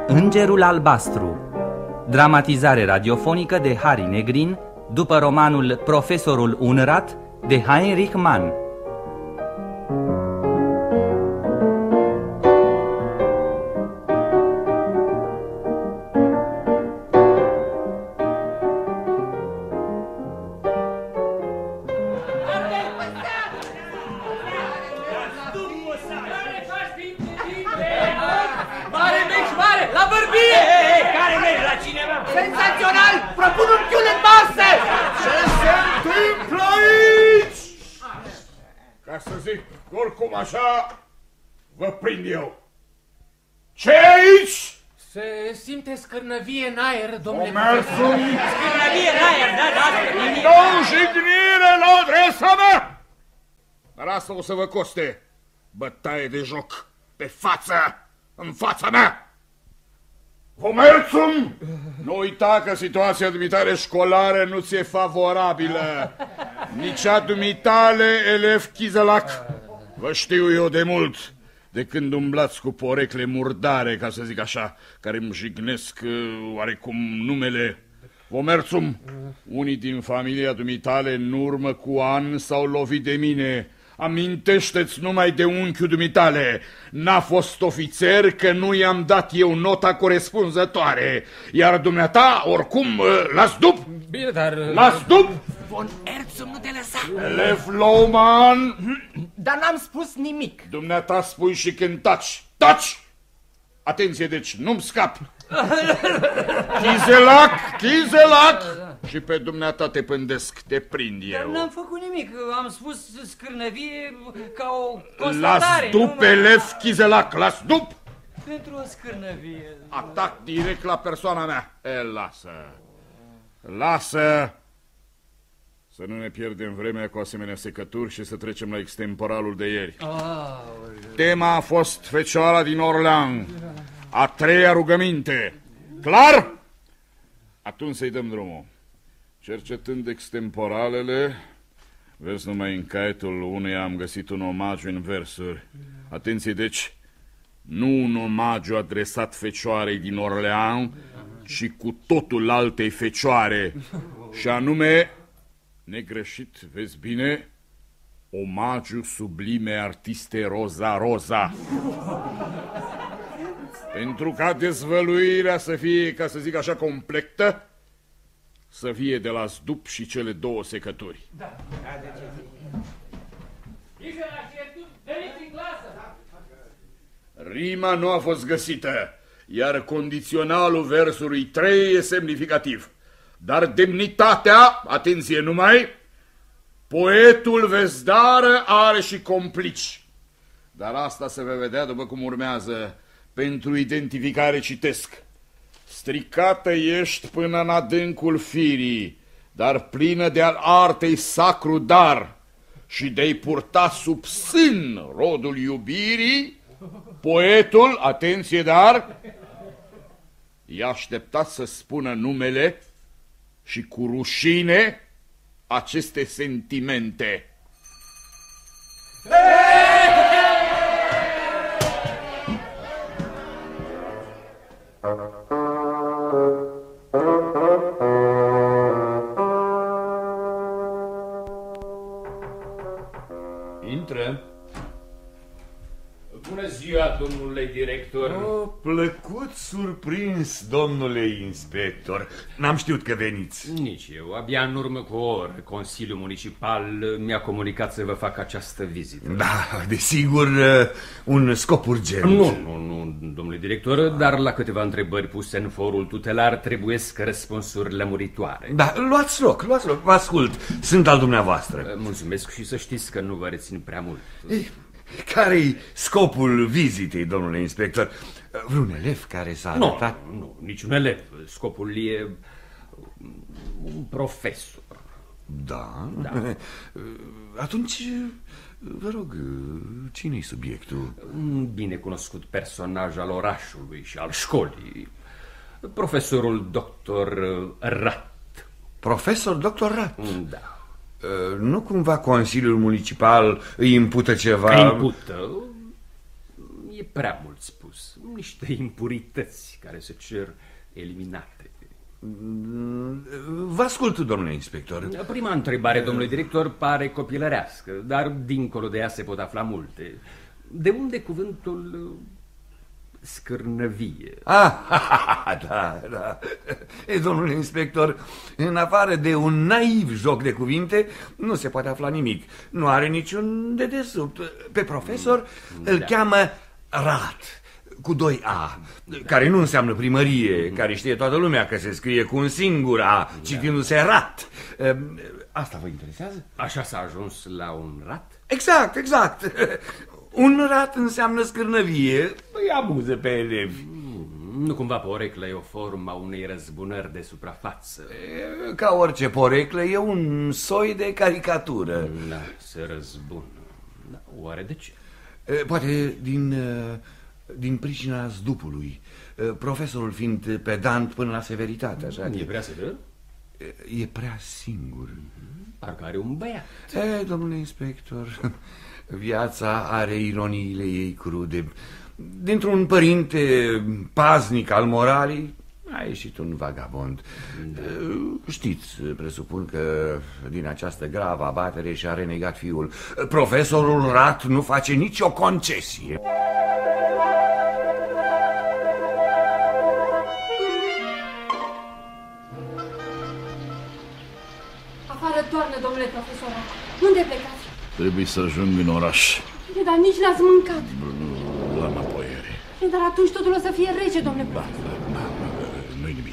Îngerul albastru, dramatizare radiofonică de Harry Negrin, după romanul Profesorul Unrat de Heinrich Mann. Așa vă prind eu. Ce aici? Se simte scârnăvie în aer, domnule profesor. Scârnăvie în aer, da. Nu jignire la adresa mea! Dar asta o să vă coste bătaie de joc pe față, în fața mea. Vomerțum! Nu uita că situația dumitare școlară nu ți-e favorabilă. Nici a dumitale, elev Chizălac. Vă știu eu de mult, de când umblați cu porecle murdare, ca să zic așa, care îmi jignesc oarecum numele. Vomerțum, unii din familia dumitale în urmă cu ani s-au lovit de mine. Amintește-ți numai de unchiul dumitale. N-a fost ofițer că nu i-am dat eu nota corespunzătoare. Iar dumneata, oricum, las dup! Bine, dar... Las dup! Von Erzum nu te lăsa! Elev Lohman! Dar n-am spus nimic. Dumneata spui și când taci. Taci! Atenție, deci, nu-mi scap! Chizelac! Și pe dumneata te pândesc, te prind eu. Dar n-am făcut nimic, am spus scârnăvie ca o constatare. Las dup, elev Chizelac, las dup! Pentru o scârnăvie. Atac direct la persoana mea. Lasă! Să nu ne pierdem vremea cu asemenea secături și să trecem la extemporalul de ieri. Tema a fost Fecioara din Orleans. A treia rugăminte. Clar? Atunci să-i dăm drumul. Cercetând extemporalele, vezi numai în caietul uneia am găsit un omagiu în versuri. Atenție, deci, nu un omagiu adresat Fecioarei din Orleans, ci cu totul altei fecioare, și anume, negreșit, vezi bine, omagiu sublime artiste Rosa Rosa. Pentru ca dezvăluirea să fie, ca să zic așa, completă, să fie de la zdup și cele două secături. Da. Rima nu a fost găsită, iar condiționalul versului 3 e semnificativ. Dar demnitatea, atenție numai, poetul Vezdară are și complici. Dar asta se va vedea după cum urmează. Pentru identificare citesc: stricată ești până în adâncul firii, dar plină de-al artei sacru dar, și de-i purta sub sân rodul iubirii, poetul, atenție dar, i-a așteptat să spună numele și cu rușine aceste sentimente. Intră. Bună ziua, domnule director. Plăcut surprins, domnule inspector. N-am știut că veniți. Nici eu. Abia în urmă cu o oră Consiliul Municipal mi-a comunicat să vă fac această vizită. Da, desigur, un scop urgent. Nu, domnule director, dar la câteva întrebări puse în forul tutelar trebuiesc răspunsuri lămuritoare. Da, luați loc, vă ascult. Sunt al dumneavoastră. Mulțumesc și să știți că nu vă rețin prea mult. Care-i scopul vizitei, domnule inspector? Vreun elev care s-a arătat? Nu, niciun elev. Scopul e un profesor. Da? Atunci, vă rog, cine-i subiectul? Un binecunoscut personaj al orașului și al școlii. Profesorul Dr. Rat. Profesor Dr. Rat? Da. Nu cumva Consiliul Municipal îi impută ceva? Îi impută? e prea mult spus. Niște impurități care se cer eliminate. Vă ascult, domnule inspector. Prima întrebare, domnule director, pare copilărească, dar dincolo de ea se pot afla multe. De unde cuvântul scârnăvie? Da. Domnule inspector, în afară de un naiv joc de cuvinte, nu se poate afla nimic. Nu are niciun dedesubt. Pe profesor îl cheamă Rat, cu 2 A, care nu înseamnă primărie, care știe toată lumea că se scrie cu un singur A, citindu-se Rat. Asta vă interesează? Așa s-a ajuns la un rat? Exact. Un rat înseamnă scârnăvie. Îi amuză pe elevi. Nu cumva poreclă e o formă a unei răzbunări de suprafață? Ca orice poreclă, e un soi de caricatură. Da, se răzbună. Da, oare de ce? Poate din pricina zdupului. Profesorul fiind pedant până la severitate, așa. E prea sever? E prea singur. Parcă are un băiat. Domnule inspector, viața are ironiile ei crude. Dintr-un părinte paznic al moralii a ieșit un vagabond. Știți, presupun că din această gravă abatere și-a renegat fiul. Profesorul Rat nu face nicio concesie. Afară toarnă, domnule profesor. Unde plecați? Trebuie să ajung în oraș. Dar nici n-ați mâncat. La înapoiere. Dar atunci totul o să fie rece, domnule profesor. Nu-i nimic.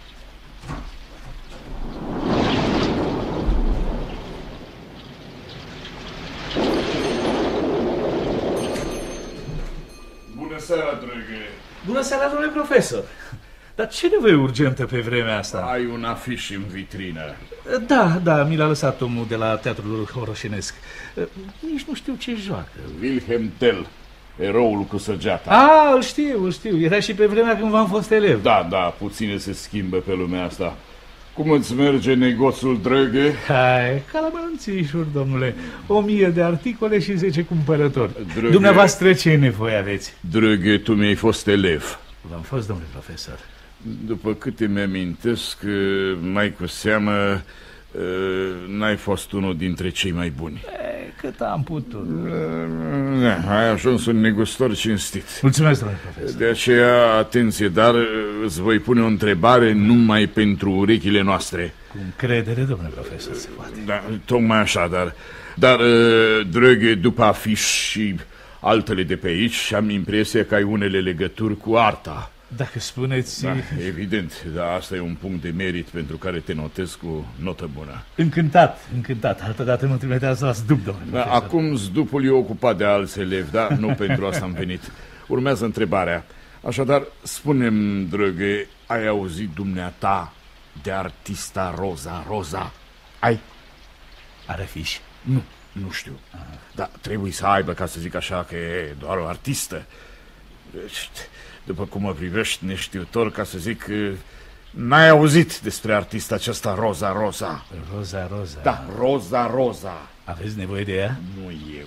Bună seara, drăgă. Bună seara, domnule profesor. Dar ce nevoie urgentă pe vremea asta? Ai un afiș în vitrină. Da, mi l-a lăsat omul de la Teatrul Horoșenesc. Nici nu știu ce joacă. Wilhelm Tell, eroul cu săgeata. Îl știu. Era și pe vremea când v-am fost elev. Da, puține se schimbă pe lumea asta. Cum îți merge negoțul, drăgă? Hai, ca la mănânțișuri, domnule. 1000 de articole și 10 cumpărători. Drăgă, dumneavoastră ce nevoie aveți? Drăgă, tu mi-ai fost elev. V-am fost, domnule profesor. După câte mi-amintesc, mai cu seamă, n-ai fost unul dintre cei mai buni. Cât am putut. Ai ajuns un negustor cinstit. Mulțumesc, domnule profesor. De aceea, atenție, dar îți voi pune o întrebare numai pentru urechile noastre. Cu încredere, domnule profesor, se poate. Da, tocmai așa, dar drăghe, după afiș și altele de pe aici, am impresia că ai unele legături cu arta. Dacă spuneți... Da, evident, dar asta e un punct de merit pentru care te notez cu notă bună. Încântat. Altădată mă trimiteați la zdup, domnule profesor. Acum zdupul e ocupat de alți elevi, dar nu pentru asta am venit. Urmează întrebarea. Așadar, spune-mi, drăgă, ai auzit dumneata de artista Roza? Ai? Are afiș? Nu știu. Dar trebuie să aibă, ca să zic așa, că e doar o artistă. Deci, după cum mă privești neștiutor, ca să zic, n-ai auzit despre artista aceasta Roza? Roza? Da, Roza. Aveți nevoie de ea? Nu eu.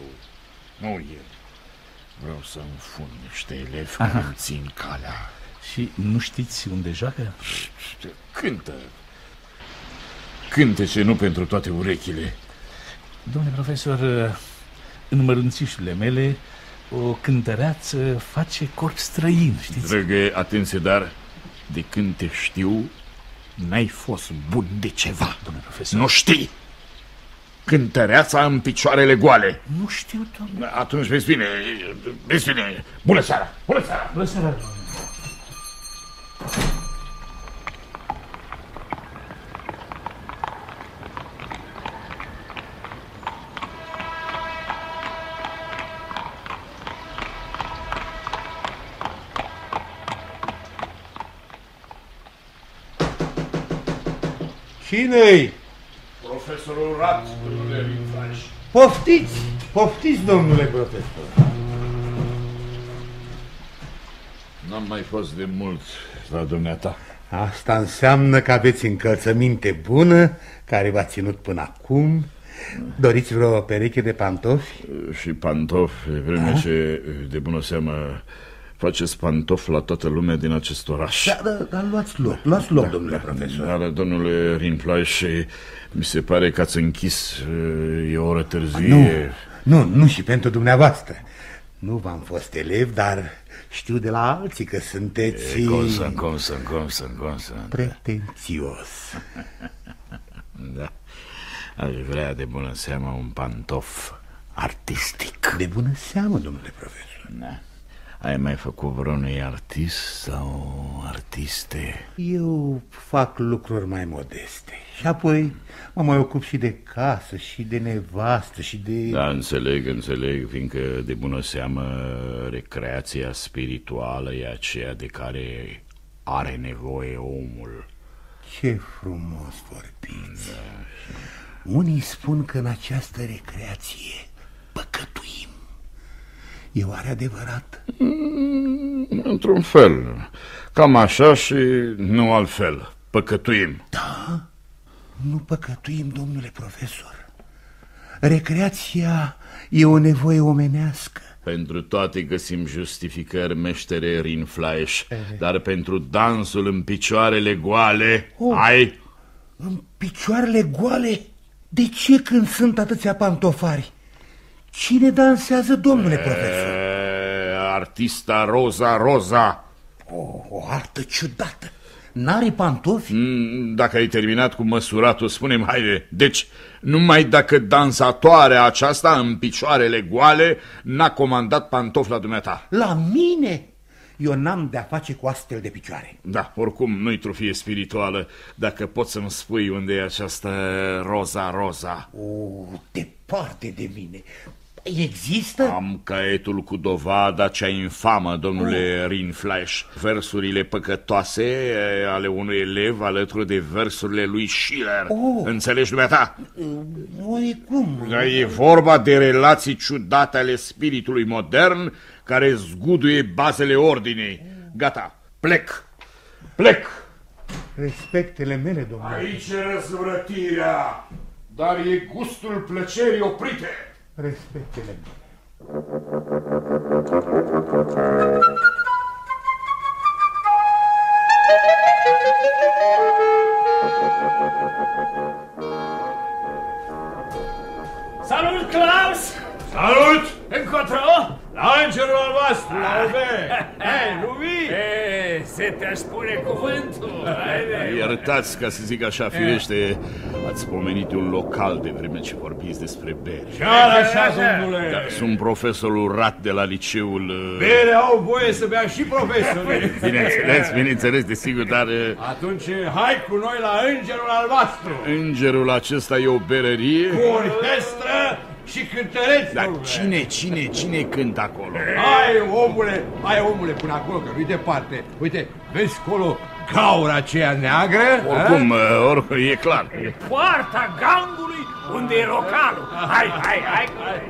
Vreau să-mi fund niște elevi care îmi țin calea. Și nu știți unde joacă? Cântece, nu pentru toate urechile. Domnule profesor, în mărunțișurile mele, o cântăreață face corp străin, știți? Drăgă, atenție, dar de când te știu, n-ai fost bun de ceva. Domnule profesor. Nu știi? Cântăreața în picioarele goale. Nu știu, domnule. Atunci vezi bine. Bună seara. Bună seara. Cine-i? Profesorul Rat, domnule Rinfraș. Poftiți, domnule profesor. N-am mai fost de mult la dumneata. Asta înseamnă că aveți încălțăminte bună, care v-a ținut până acum, Doriți vreo pereche de pantofi? Și pantofi, vreme ce, de bună seamă, faceți pantofi la toată lumea din acest oraș. Dar luați loc, domnule profesor. Dar, domnule Rindfleisch, mi se pare că ați închis, e o oră târzie. Nu și pentru dumneavoastră. Nu v-am fost elev, dar știu de la alții că sunteți... Constant. Pretențios. Da. Aș vrea de bună seamă un pantof artistic. De bună seamă, domnule profesor. Da. Ai mai făcut vreunui artist sau artiste? Eu fac lucruri mai modeste. Și apoi mă mai ocup și de casă, și de nevastă, și de... Da, înțeleg, fiindcă de bună seamă recreația spirituală e aceea de care are nevoie omul. Ce frumos vorbiți. Unii spun că în această recreație păcătuim. E oare adevărat? Într-un fel. Cam așa și nu altfel. Păcătuim. Da? Nu păcătuim, domnule profesor. Recreația e o nevoie omenească. Pentru toate găsim justificări, meștere Rindfleisch, dar pentru dansul în picioarele goale, ai... În picioarele goale? De ce când sunt atâția pantofari? Cine dansează, domnule profesor? Artista Roza. O artă ciudată. N-are pantofi? Dacă ai terminat cu măsuratul, spune-mi, haide. Deci, numai dacă dansatoarea aceasta în picioarele goale n-a comandat pantofi la dumneata. La mine? Eu n-am de-a face cu astfel de picioare. Da, oricum nu-i trufie spirituală. Dacă poți să-mi spui unde e această Roza. Departe de mine. Există? Am caietul cu dovada cea infamă, domnule Rindfleisch. Versurile păcătoase ale unui elev alături de versurile lui Schiller. Înțelegi, dumneata? Oarecum. E vorba de relații ciudate ale spiritului modern care zguduie bazele ordinei. Gata, plec. Respectele mele, domnule. Aici e răzvrătirea, dar e gustul plăcerii oprite. Respectele mele. Salut, Klaus! Salut! Încotro? La îngerul albastru, la OB! Hei, nu vii? Se te-aș spune cuvântul. Iertați, ca să zic așa, firește, ați pomenit un local de vreme ce vorbiți despre bere. Chiar așa, domnule! Da, sunt profesorul Rat de la liceul... Bere au voie să bea și profesorii. Bineînțeles, desigur, dar... Atunci hai cu noi la îngerul albastru. Îngerul acesta e o berărie? Cu orchestră și cântăreți. Dar cine cântă acolo? Hai, omule, până acolo, că nu-i departe. Uite, vezi acolo gaura aceea neagră? Oricum, e clar. E poarta gangului unde e localul. Hai.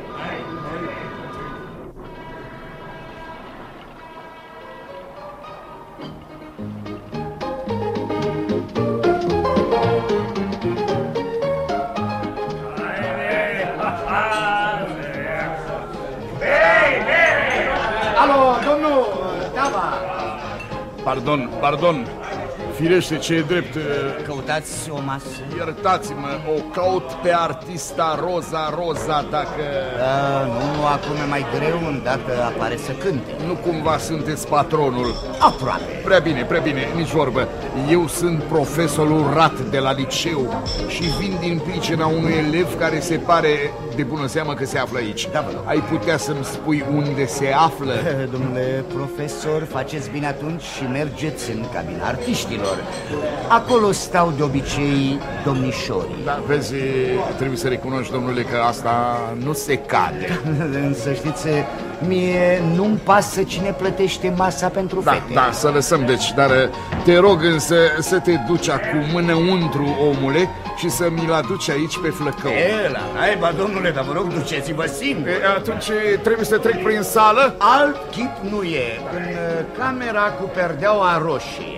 Alo, domnul Dava. Pardon. Firește, ce e drept. Căutați o masă? Iertați-mă, o caut pe artista Roza, dacă... Nu, acum e mai greu îndată apare să cânte. Nu cumva sunteți patronul? Aproape. Prea bine, nici vorbă. Eu sunt profesorul Rat de la liceu și vin din pricina unui elev care se pare de bună seamă că se află aici. Da, ai putea să-mi spui unde se află? Domnule profesor, faceți bine atunci și mergeți în cabina artiștilor. Acolo stau de obicei domnișorii. Da, vezi, trebuie să recunoști, domnule, că asta nu se cade. Însă știți, mie nu-mi pasă cine plătește masa pentru fete. Da, să lăsăm deci, dar te rog însă să te duci acum înăuntru, omule, și să mi-l aduci aici pe flăcău. Hai, domnule, dar vă rog, duceți-vă singur. Atunci trebuie să trec prin sală? Alt chip nu e, în camera cu perdeaua roșie.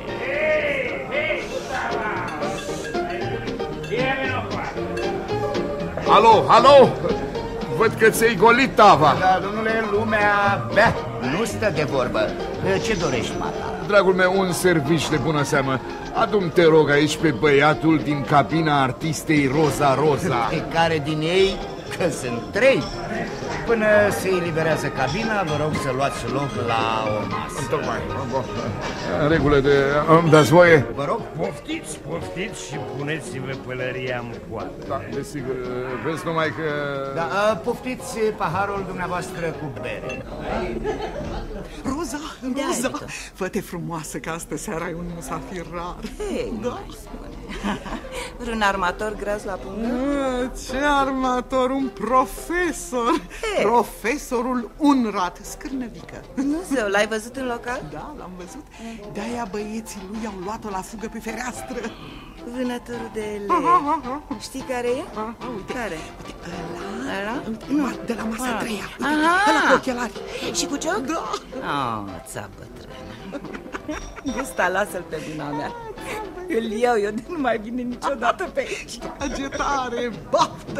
Alo? Văd că ți-ai golit tava. Da, domnule, lumea bea, nu stă de vorbă. Ce dorești, mata? Dragul meu, un servici de bună seamă. Adu-mi, te rog, aici pe băiatul din cabina artistei Roza. Pe care din ei, că sunt 3. Până se eliberează cabina, vă rog să luați loc la o masă. Tocmai, în regulă de... Îmi dați voie? Vă rog? Poftiți și puneți-vă pălăria în coadă. Da, desigur, vezi numai că... Da, poftiți paharul dumneavoastră cu bere. Roza, fă-te frumoasă că astă seara ai un musafir rar. Hei, da? Un armator gras la pungă? Ce armator, un profesor. Profesorul Unrat, scârnăvică. Dumnezeu, l-ai văzut în local? Da, l-am văzut. De-aia băieții lui au luat-o la fugă pe fereastră. Vânătorul de elevi. Știi care e? Uite. Care? Ăla? De la masa a treia. Uite, ăla cu ochelari. Și cu cioc? Da. Ța bătrână. Ăsta lasă-l pe buna mea. Îl iau eu, de nu mai vine niciodată pe aici. Agetare, baftă!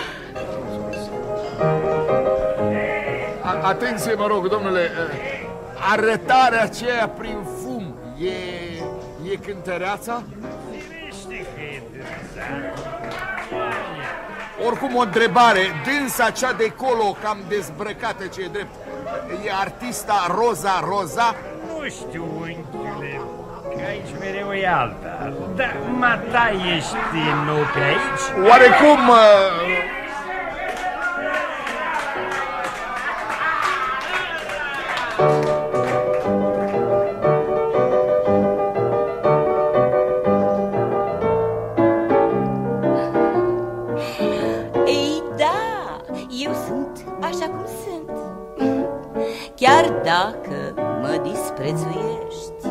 Atenție, mă rog, domnule. Arătarea aceea prin fum e cântăreața? Oricum, o întrebare. Dânsa cea de colo, cam dezbrăcată, ce e drept, e artista Roza? Nu știu, unchiule, că aici mereu e alta. Dar mata ești nou pe aici? Oarecum... Ei, da, eu sunt așa cum sunt. Chiar dacă mă disprețuiești,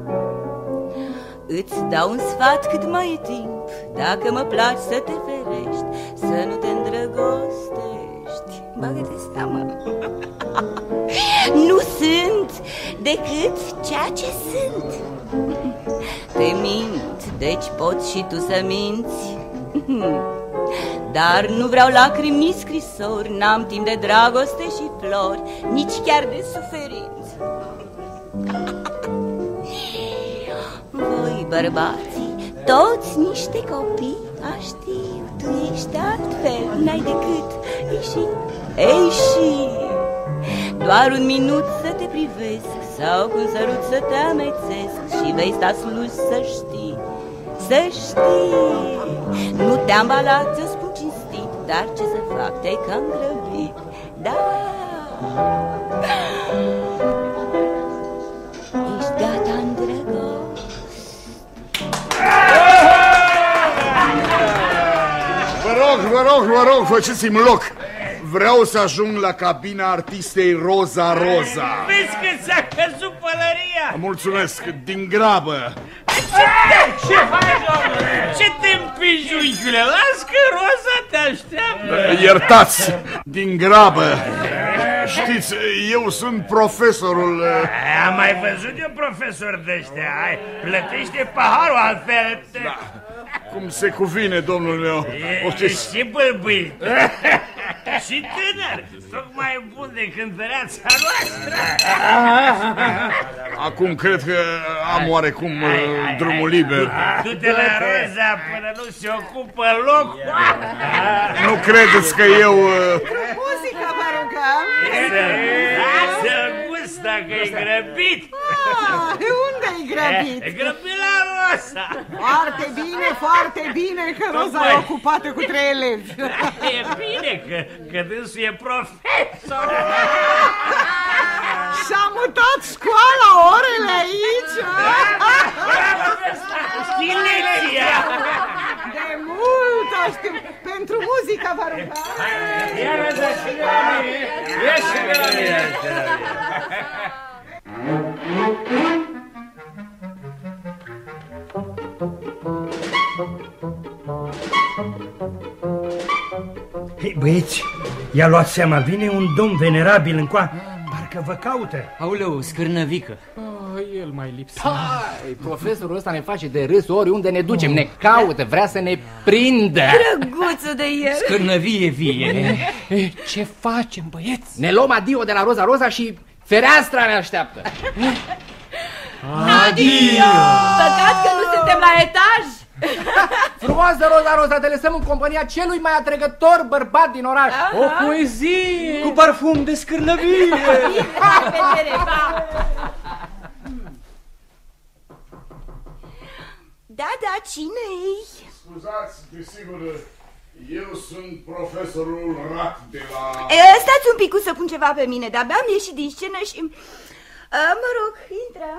îți dau un sfat cât mai e timp. Dacă mă placi să te ferești, să nu te îndrăgostești. Bagă-te seama. Nu sunt decât ceea ce sunt. Te mint, deci poți și tu să minți. Dar nu vreau lacrimi, nici scrisori, n-am timp de dragoste și flori, nici chiar de suferință. Voi, bărbații, toți niște copii, știu, tu ești altfel, n-ai decât ieși. Doar un minut să te privesc sau cu un sărut să te amețesc și vei sta sluj, să știi. Nu te-am balat, ți-o spun cinstit, dar ce să fac, te-ai cam grăbit. Da, ești gata, îndrăgost. Vă rog, faceți-mi loc. Vreau să ajung la cabina artistei Roza. Vezi că ți-a căzut pălăria. Mulțumesc, din grabă. Ce faci, domnule? Ce te împingi, unchiule? Las că Roza te așteaptă. Iertați, din grabă. Știți, eu sunt profesorul... Am mai văzut eu profesor de-ăștia. Plătește paharul, altfel... Da, cum se cuvine, domnul meu. Ești și bălbâit. Și tânăr, tocmai bun de cântăreața noastră. Acum cred că am oarecum drumul liber. Du-te la Roza până nu se ocupă loc. Nu credeți că eu... Muzica, vă rugăm. Să-l gust dacă e grăbit. Unde-i grăbit? E grăbit la Roza. Foarte bine că Roza e ocupată cu 3 elevi. E bine că dânsul e profesor. Și-a mutat școala, orele aici. Știi lecția. De mult aștept. Pentru muzică, vă rugăm. Ia Roza, și de la mine. Ia și de la mine. Hei, băieți, i-a luat seama, vine un domn venerabil încoa, parcă vă caută. Aoleu, scârnăvică. El mai lipsește. Hai, profesorul ăsta ne face de râs oriunde ne ducem. Ne caută, vrea să ne prindă. Drăguțul de el. Scârnăvie vie. Ce facem, băieți? Ne luăm adio de la Roza Roza și fereastra ne așteaptă. Adio! Păcat că nu suntem la etaj. Frumoasă Roza Roza, te lăsăm în compania celui mai atrăgător bărbat din oraș. O poezie cu parfum de scârnăvie. Da, cine-i? Scuzați, desigur, eu sunt profesorul Rat de la... Stați un pic să pun ceva pe mine, de-abia am ieșit din scenă și... Mă rog, intră.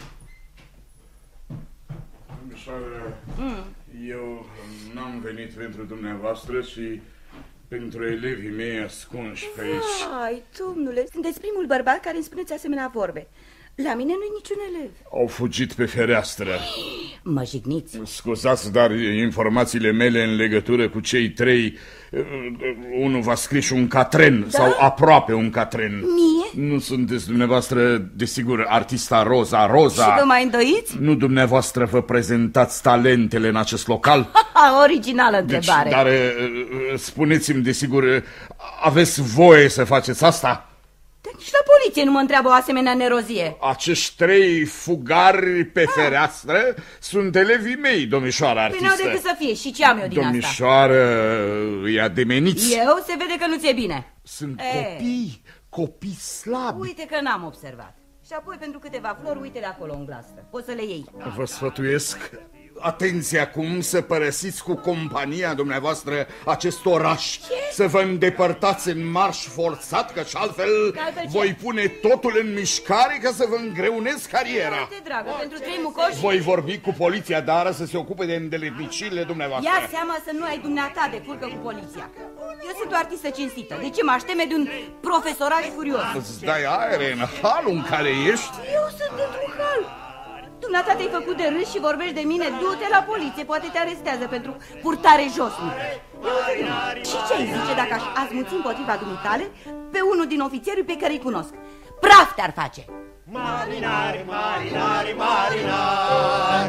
Domnișoară, eu n-am venit pentru dumneavoastră, ci pentru elevii mei ascunși pe aici. Ai, domnule, sunteți primul bărbat care îmi spuneți asemenea vorbe. La mine nu-i niciun elev. Au fugit pe fereastră. Mă jigniți. Scuzați, dar informațiile mele în legătură cu cei trei... Unul v-a scris un catren, sau aproape un catren. Mie? Nu sunteți dumneavoastră, desigur, artista Roza Roza. Și vă mai îndoiți? Nu dumneavoastră vă prezentați talentele în acest local? Originală întrebare. Deci, dar spuneți-mi, desigur, aveți voie să faceți asta? Nici la poliție nu mă întreabă o asemenea nerozie. Acești trei fugari pe fereastră sunt elevii mei, domnișoară artistă. Păi n-au decât să fie. Și ce am eu din domnișoară, îi ademeniți? Eu? Se vede că nu ți-e bine. Sunt copii slabi. Uite că n-am observat. Și apoi pentru câteva flori, uite de acolo în glastră. Poți să le iei. Vă sfătuiesc, atenție acum, să părăsiți cu compania dumneavoastră acest oraș. Să vă îndepărtați în marș forțat, căci altfel voi pune totul în mișcare ca să vă îngreunez cariera. Uite, dragă, pentru trei mucoși... Voi vorbi cu poliția, dar să se ocupe de îndeletnicirile dumneavoastră. Ia seama să nu ai dumneata de furcă cu poliția. Eu sunt o artistă cinstită. De ce m-aș teme de un profesoraj furios? Îți dai aere în halul în care ești? Eu sunt într-un hal. Dumneata te-ai făcut de râs și vorbești de mine. Du-te la poliție, poate te arestează pentru purtare josnică. Și ce-ai zice dacă aș azmuți împotriva dumitale pe unul din ofițerii pe care îi cunosc? Praf te-ar face. Marinari, marinari, marinari.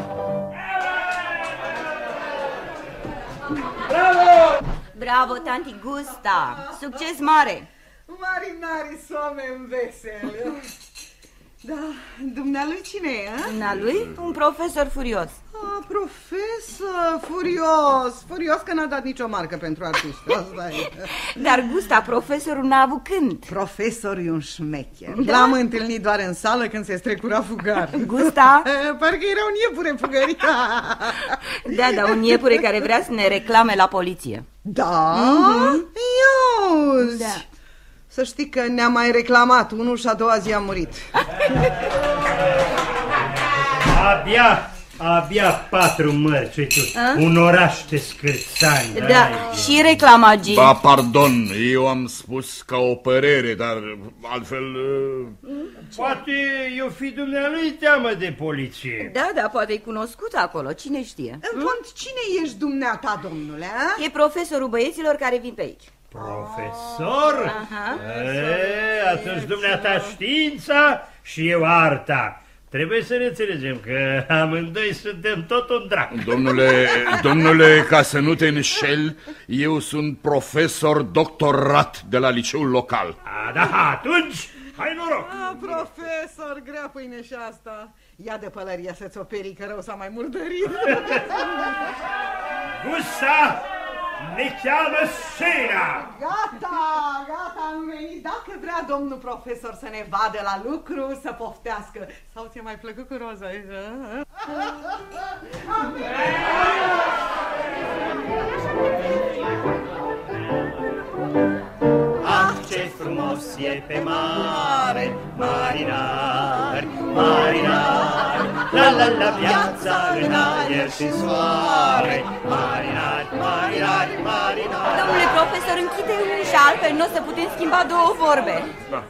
Bravo! Bravo, tanti Gusta. Succes mare. Marinarii sunt oameni veseli. Da, dumnealui cine e, a? Dumnealui? Un profesor furios. Profesor furios. Furios că n-a dat nicio marcă pentru artist. Dar Gusta, profesorul n-a avut când. Profesorul e un șmecher. L-am întâlnit doar în sală când se strecura fugar. Gusta? Parcă era un iepure fugărit. Da, un iepure care vrea să ne reclame la poliție. Da? Iauzi! Da. Să știi că ne-a mai reclamat unul și a doua zi a murit. Abia 4 mărci, uite, un oraș de scârțani. Da, și reclamagii. Ba, pardon, eu am spus ca o părere, dar altfel... Poate eu fi dumnealui teamă de poliție. Da, poate-i cunoscut acolo, cine știe. În fond, cine ești dumneata, domnule? E profesorul băieților care vin pe aici. Profesor? Aha. Atunci dumneata știința și eu arta. Trebuie să ne înțelegem că amândoi suntem tot un drac. Domnule, ca să nu te înșel, eu sunt profesor doctorat de la liceul local. Da, atunci, hai noroc! Profesor, grea pâine și asta. Ia de pălăria să-ți operi, că rău s-a mai murdărit. Gusta! Ne cheamă scena! Gata, am venit. Dacă vrea domnul profesor să ne vadă la lucru, să poftească. Sau ți-a mai plăcut cu Roza? Ah, ce frumos e pe mare, marinari, marinari, la viața în aer și soare, marinari, marinari, marinari. Domnule profesor, închide ușa, altfel nu o să putem schimba două vorbe. Da.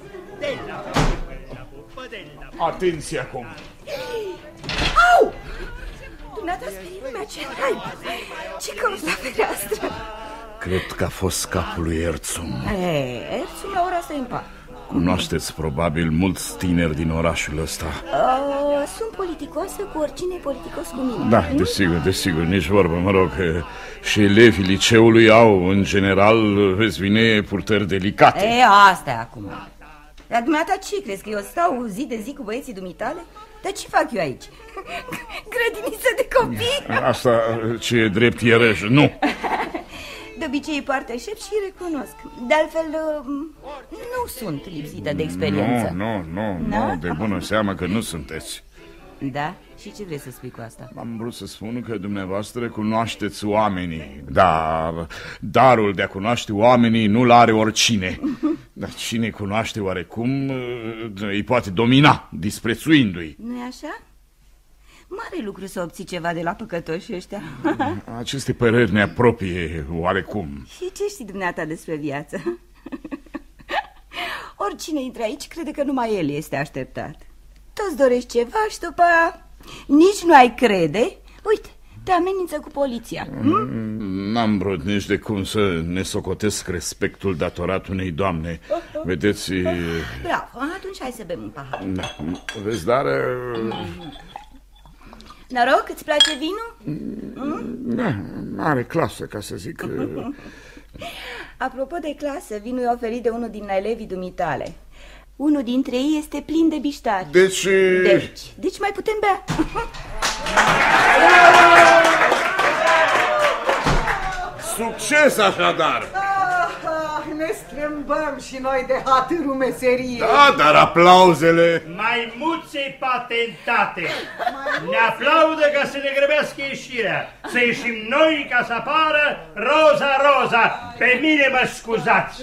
Atenție acum. Au! Dumneata sperii lumea, ce naiba! Ce cauți la fereastră? Cred că a fost capul lui Erțum. Erțum la ora asta e în pat. Cunoașteți probabil mulți tineri din orașul ăsta. Sunt politicoasă cu oricine e politicos cu mine. Da, desigur, nici vorbă, mă rog. Și elevii liceului au, în general, veți vine, purtări delicate. Asta e acum. Dar dumneata ce crezi, că eu stau zi de zi cu băieții dumitale? Dar ce fac eu aici? Grădiniță de copii? Asta ce e drept ierăj, nu. De obicei îi poartă aștept și îi recunosc. De altfel, nu sunt lipsită de experiență. Nu, de bună seamă că nu sunteți. Da? Și ce vrei să spui cu asta? Am vrut să spun că dumneavoastră cunoașteți oamenii. Dar darul de a cunoaște oamenii nu-l are oricine. Dar cine cunoaște oarecum îi poate domina, disprețuindu-i. Nu-i așa? Mare lucru să obții ceva de la păcătoșii ăștia. Aceste păreri ne apropie oarecum. Și ce știi dumneata despre viață? Oricine intră aici crede că numai el este așteptat. Toți dorești ceva și după aia nici nu ai crede. Uite, te amenință cu poliția. N-am vrut nici de cum să ne socotesc respectul datorat unei doamne. Vedeți... Bravo, atunci hai să bem un pahar. Da. Vezi, dar... Noroc, îți place vinul? Da, are clasă, ca să zic. Apropo de clasă, vinul e oferit de unul din elevii dumitale. Unul dintre ei este plin de biștari. Deci mai putem bea. Succes așadar! Ne strâmbăm și noi de hatârul meseriei. Da, dar aplauzele... Maimuței patentate ne aplaudă ca să ne grăbească ieșirea. Să ieșim noi ca să apară Roza. Pe mine mă scuzați.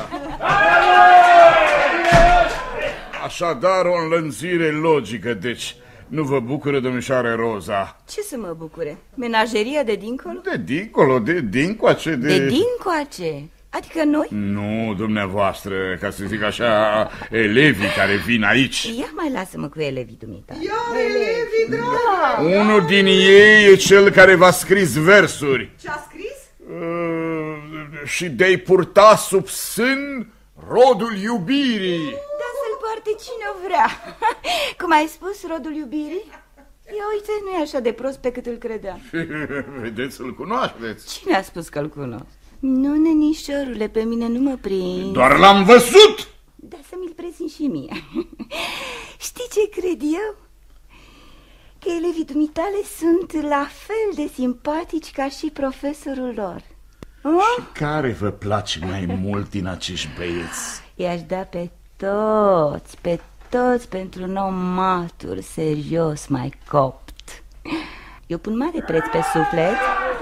Așadar o înlănțire logică, deci... Nu vă bucură, domnișoare Roza? Ce să mă bucure? Menageria de dincolo? De dincolo, de dincoace, de dincoace? Adică noi? Nu, dumneavoastră, ca să zic așa, elevii care vin aici. Ia mai lasă-mă cu elevii dumitale. Elevii, dragă! Unul din ei e cel care v-a scris versuri. Ce-a scris? Și de-i purta sub sân rodul iubirii. Da, să-l poarte cine o vrea. Cum ai spus, rodul iubirii? Ia uite, nu e așa de prost pe cât îl credeam. Vedeți, îl cunoașteți. Cine a spus că îl cunosc? Nu, nenișorule, pe mine nu mă prind. Doar l-am văzut! Da, să mi-l prezint și mie. Știi ce cred eu? Că elevii dumitale sunt la fel de simpatici ca și profesorul lor. Și care vă place mai mult din acești băieți? I-aș da pe toți pentru un om matur, serios, mai copt. Eu pun mare preț pe suflet.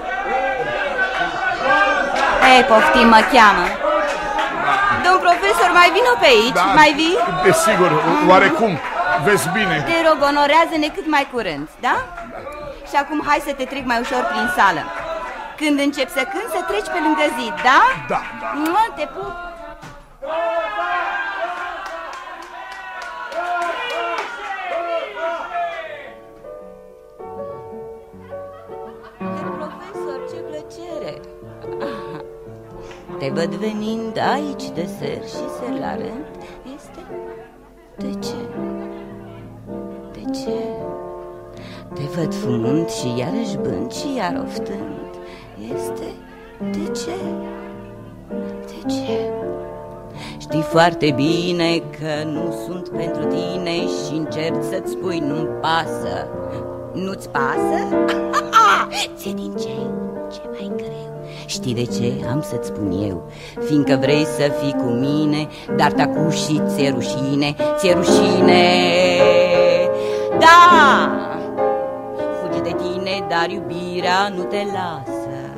Ei, poftim, mă cheamă. Domn profesor, mai vină pe aici? Da, mai vii? Desigur, oarecum, vezi bine. Te rog, onorează-ne cât mai curând, da? Și acum hai să te trec mai ușor prin sală. Când încep să cânti, să treci pe lângă zid, da? Da. Te pup. Profesor, ce plăcere! Te văd venind aici de ser și ser la rând. Este? De ce? De ce? Te văd fumând și iarăși bând și iar oftând. Este? De ce? De ce? Știi foarte bine că nu sunt pentru tine și încerci să-ți spui nu-mi pasă. Nu-ți pasă? Ție din ce mai greu. Știi de ce? Am să-ți spun eu. Fiindcă vrei să fii cu mine, dar tacu și ți-e rușine. Ți-e rușine. Da! Fugi de tine, dar iubirea nu te lasă.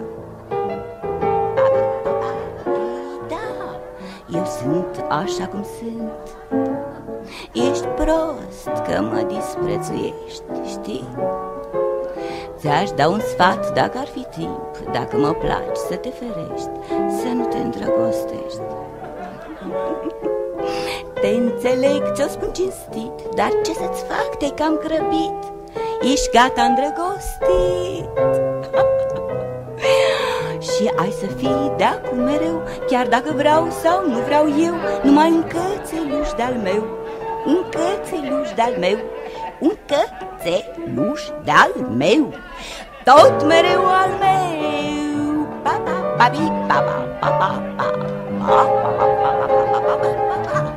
Da, eu sunt așa cum sunt. Ești prost că mă disprețuiești, știi? Ți-aș da un sfat dacă ar fi timp. Dacă mă placi să te ferești, să nu te îndrăgostești. Te înțeleg, ți-o spun cinstit, dar ce să-ți fac, te-ai cam grăbit. Ești gata îndrăgostit. Și Și ai să fii de acum mereu, chiar dacă vreau sau nu vreau eu, numai un cățeluș de-al meu, un cățeluș de-al meu, un cățeluș de-al meu, tot mereu al meu. Pa, pa, pa, bi, pa, pa, pa, pa, pa, pa, pa, pa, pa.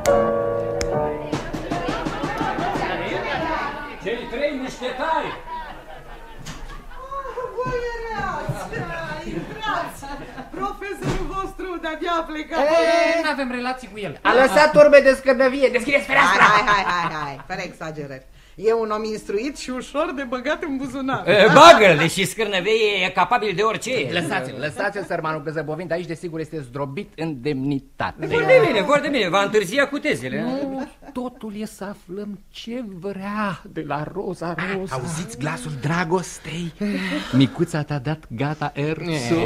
Cei trei mușchetari! Intrați! Profesorul vostru de-abia a plecat. N-avem relații cu el. A lăsat urme de scârnăvie. Deschideți fereastra! Hai, fără exagerări. E un om instruit și ușor de băgat în buzunar. Bagă-l, deși scârnăvie e capabil de orice. Lăsați-l, sărmanul, că zăbovind aici, desigur, este zdrobit în demnitate. Foarte bine, va întârzia cu tezele. Nu, totul e să aflăm ce vrea de la Roza. Auziți glasul dragostei? Micuța t-a dat gata, Erțu.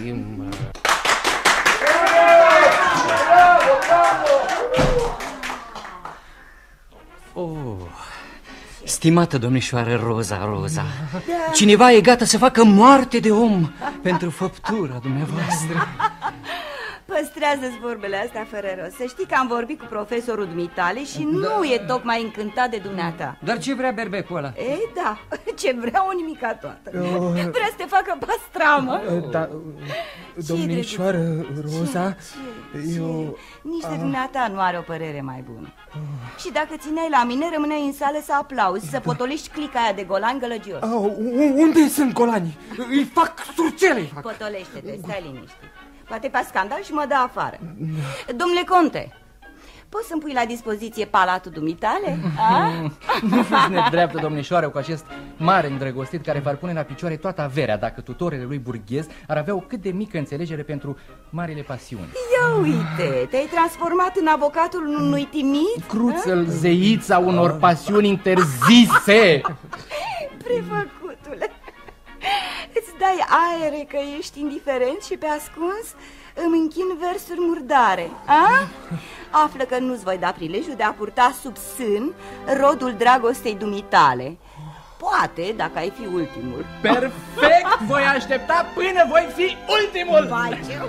Stimată domnișoară Roza, cineva e gata să facă moarte de om pentru făptura dumneavoastră. Păstrează-ți vorbele astea fără rost. Să știi că am vorbit cu profesorul dumitale și nu e tocmai încântat de dumneata. Dar ce vrea berbecul ăla? Ei, da, ce vrea o nimica toată. Vrea să te facă pastramă. Da, domnișoară Roza, eu... Nici de dumneata nu are o părere mai bună. Și dacă țineai la mine, rămâneai în sală să aplauzi, să potolești clica aia de golani gălăgios. Unde sunt golanii? Îi fac surcele. Potolește-te, stai liniștit. Poate pe scandal și mă dă afară. Domnule conte, poți să-mi pui la dispoziție palatul dumitale? Nu fiți nedreaptă, domnișoară, cu acest mare îndrăgostit care v-ar pune la picioare toată averea dacă tutorele lui burghez ar avea o cât de mică înțelegere pentru marile pasiuni. Ia uite, te-ai transformat în avocatul unui timid? Cruțăl, zeița unor pasiuni interzise. Prefăcutule, îți dai aere că ești indiferent și pe ascuns îmi închin versuri murdare, a? Află că nu-ți voi da prilejul de a purta sub sân rodul dragostei dumitale. Poate, dacă ai fi ultimul. Perfect, voi aștepta până voi fi ultimul. Vai, ce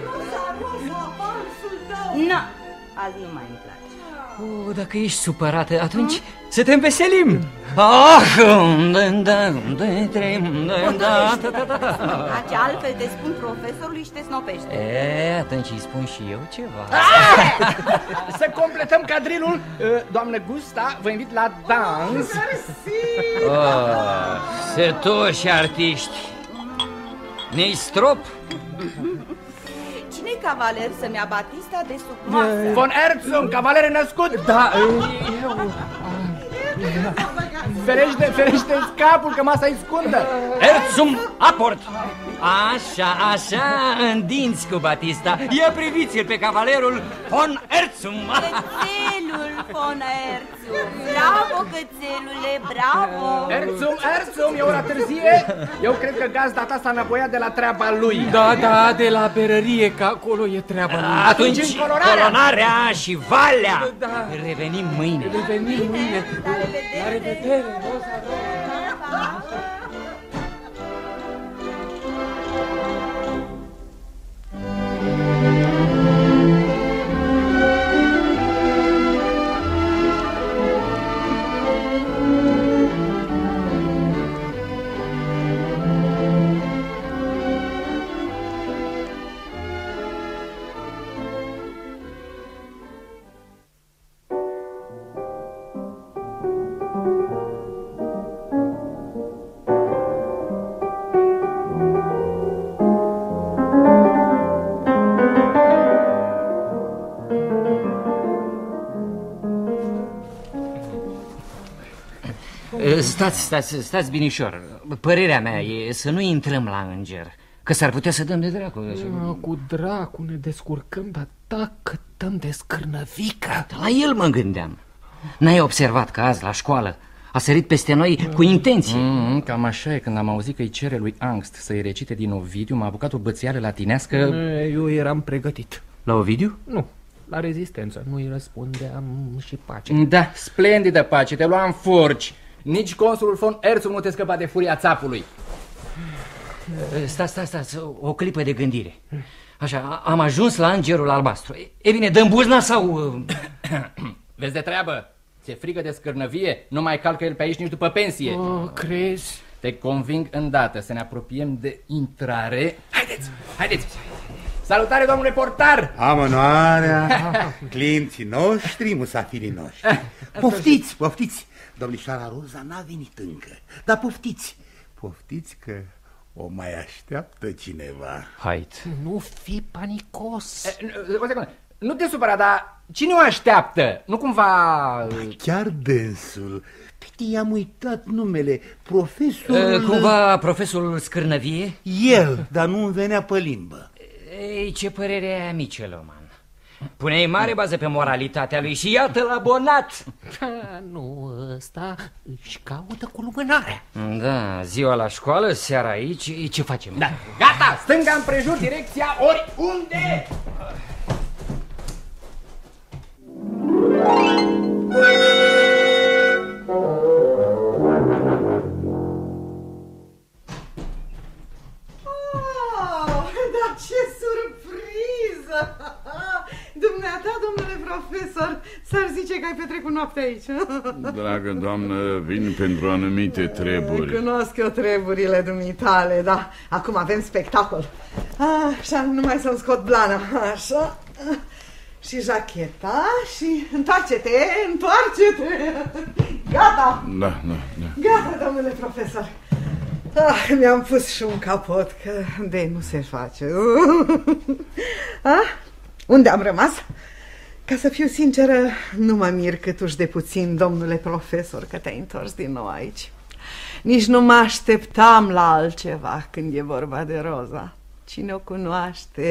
nu, azi nu mai îmi place. Dacă ești supărată, atunci să te înveselim. Altfel te spun profesorului și te snopește. Atunci îi spun și eu ceva. Să completăm cadrilul. Doamnă Gusta, vă invit la dans. Setoși artiști. Neistrop. Cine-i cavaler să-mi ia batista de sub masă? Von Erzum, cavaler născut. Da, eu... Ferește-ți capul, că masa-i scundă. Erzum, aport. Așa, în dinți cu batista. Ia priviți-l pe cavalerul Von Erzum. Cățelul Von Erzum. Bravo, cățelule, bravo. Erzum, e ora târzie. Eu cred că gazda ta s-a înăpoiat de la treaba lui. Da, de la berărie, că acolo e treaba lui. Atunci colonarea și valea. Revenim mâine. La revedere, Roza. Stați binișor. Părerea mea e să nu intrăm la înger, că s-ar putea să dăm de dracu. Cu dracu ne descurcăm, dar dacă dăm de scârnăvică. La el mă gândeam. N-ai observat că azi la școală a sărit peste noi cu intenție? Cam așa e. Când am auzit că îi cere lui Angst să-i recite din Ovidiu, m-a apucat o bățială latinească. Eu eram pregătit. La Ovidiu? Nu, la rezistență. Nu-i răspundeam și pace. Da, splendidă pace, te luam furci. Nici consulul Von Erzum nu te scăpa de furia țapului. Stați, o clipă de gândire. Așa, am ajuns la îngerul albastru. E bine, dăm buzna sau... Vezi de treabă? Ți-e frică de scârnăvie? Nu mai calcă el pe aici nici după pensie. Crezi? Te conving îndată să ne apropiem de intrare. Haideți! Salutare, domnule portar! Am onoarea, clienții noștri, musafirii noștri. Poftiți! Domnișoara Roza n-a venit încă, dar poftiți că o mai așteaptă cineva. Hait. Nu fi panicos. O secundă. Nu te supăra, dar cine o așteaptă? Nu cumva... Chiar dânsul. I-am uitat numele, profesorul... Cumva profesorul Scârnăvie? El, dar nu-mi venea pe limbă. Ei, ce părere ai, Miceloman? Pune-i mare bază pe moralitatea lui și iată-l abonat. Nu, ăsta își caută cu lumânarea. Da, ziua la școală, seara aici, ce facem? Da, gata, stânga împrejur, direcția oriunde! Dar ce surpriză! Dumneata, domnule profesor, s-ar zice că ai petrecut noaptea aici. Dragă doamnă, vin pentru anumite treburi. Cunosc eu treburile dumitale, da. Acum avem spectacol. Așa, numai să-mi scot blana. Așa. Și jacheta și întoarce-te. Gata. Da. Gata, domnule profesor. Mi-am pus și un capot, că de nu se face. Unde am rămas? Ca să fiu sinceră, nu mă mir câtuși de puțin, domnule profesor, că te-ai întors din nou aici. Nici nu mă așteptam la altceva când e vorba de Roza. Cine o cunoaște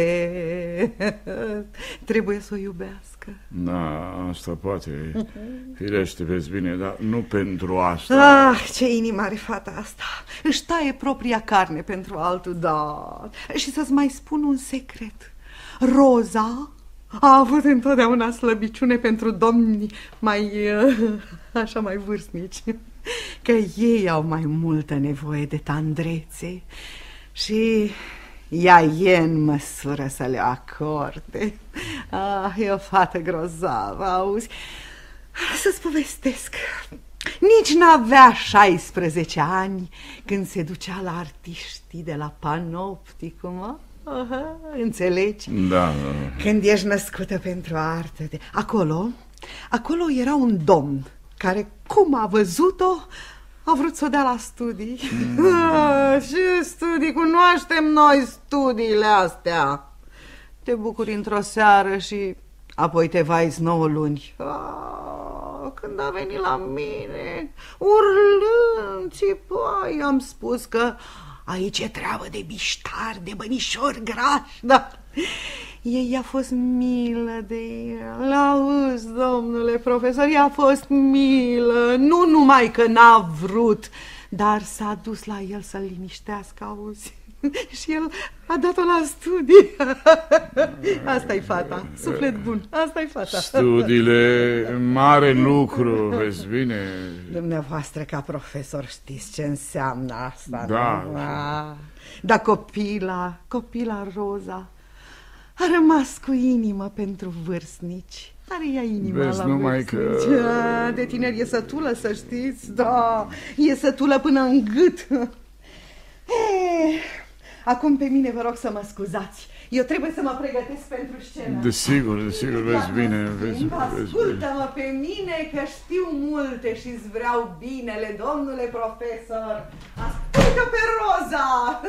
trebuie să o iubească. Da, asta poate. Firește, vezi bine, dar nu pentru asta. Ce inimă are fata asta. Își taie propria carne pentru altul, da. Și să-ți mai spun un secret. Roza a avut întotdeauna slăbiciune pentru domni mai vârstnici. Că ei au mai multă nevoie de tandrețe și ea e în măsură să le acorde. E o fată grozavă, auzi? Să-ți povestesc. Nici n-avea 16 ani când se ducea la artiștii de la Panopticum. Înțelegi? Da. Când ești născută pentru artă. Acolo era un domn care, cum a văzut-o, a vrut să o dea la studii. Ce studii? Cunoaștem noi studiile astea. Te bucuri într-o seară și apoi te vaiți 9 luni. Când a venit la mine, urlând, țipai, am spus că aici e treabă de biștari, de bănișori grași, da. Ei a fost milă de el, auzi, domnule profesor, i-a fost milă, nu numai că n-a vrut, dar s-a dus la el să-l liniștească, auzi. Și el a dat-o la studii. Asta-i fata, suflet bun, asta-i fata. Studiile, mare lucru, vezi bine. Dumneavoastră ca profesor știți ce înseamnă asta, da. Nu? Dar copila Roza a rămas cu inimă pentru vârstnici. Are ea inima. Vezi, la numai vârstnici. că... De tineri e sătulă, să știți. Da, e sătulă până în gât. Acum pe mine vă rog să mă scuzați. Eu trebuie să mă pregătesc pentru scenă. Desigur, vezi bine. Ascultă-mă pe mine că știu multe și-ți vreau binele, domnule profesor. Ascultă pe Roza.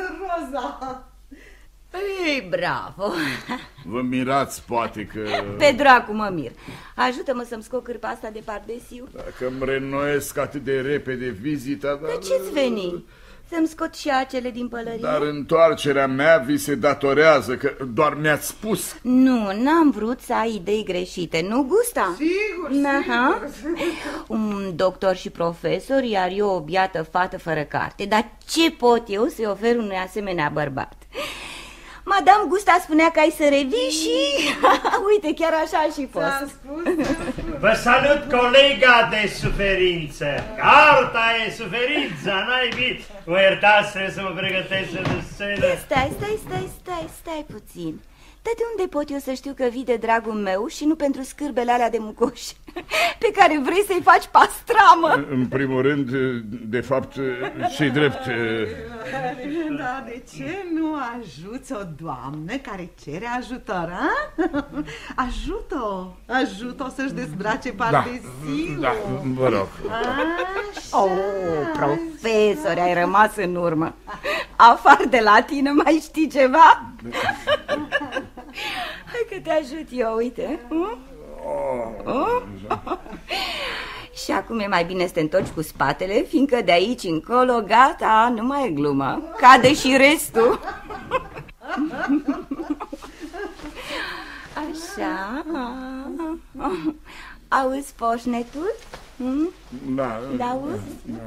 Ei, bravo! Vă mirați, poate că... Pe dracu mă mir. Ajută-mă să-mi scot cârpa asta de pardesiu. Dacă îmi reînnoiesc atât de repede vizita... De ce-ți veni? Să-mi scot și acele din pălărie? Dar întoarcerea mea vi se datorează, că doar mi-ați spus. Nu, n-am vrut să ai idei greșite, nu, Gusta? Sigur. Un doctor și profesor, iar eu o biată fată fără carte. Dar ce pot eu să-i ofer unui asemenea bărbat? Madame Gusta spunea că ai să revii și... Uite, chiar așa a și fost. Ți-am spus. Vă salut, colega de suferință. Arta e suferința, n-ai. Mă iertați, trebuie să mă pregătesc de scenă. Stai puțin. Dar de unde pot eu să știu că vii de dragul meu și nu pentru scârbele alea de mucoși pe care vrei să-i faci pastramă? În primul rând, de fapt, și drept. Da, de ce nu ajuți o doamnă care cere ajutor, a? Ajută-o să-și dezbrace parteziul. Da, vă rog. Profesor, ai rămas în urmă. Afară de la tine mai știi ceva? Hai că te ajut eu, uite. Și acum e mai bine să te întorci cu spatele, fiindcă de aici încolo, gata, nu mai e glumă. Cade și restul. Așa. Auzi poșnetul? Da. Auzi?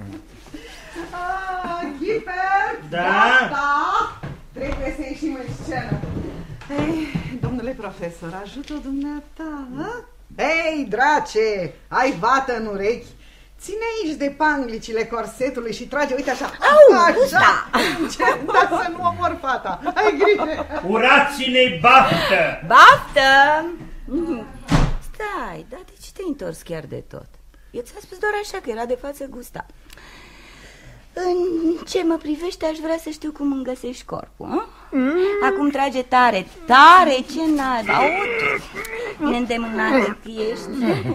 Ghiper! Da? Gata! Trebuie să ieșim în scenă. Domnule profesor, ajută-o dumneata, ha? Ei, drace, ai vată în urechi. Ține aici de panglicile corsetului și trage, uite așa. Așa! Dar să nu omor fata. Ai grijă! Urați-ne baftă! Baftă! Stai, dar de ce te-ai întors chiar de tot? Eu ți-am spus doar așa că era de față gusta. În ce mă privește, aș vrea să știu cum îmi găsești corpul, Acum trage tare, tare, ce naiba, neîndemânată că ești.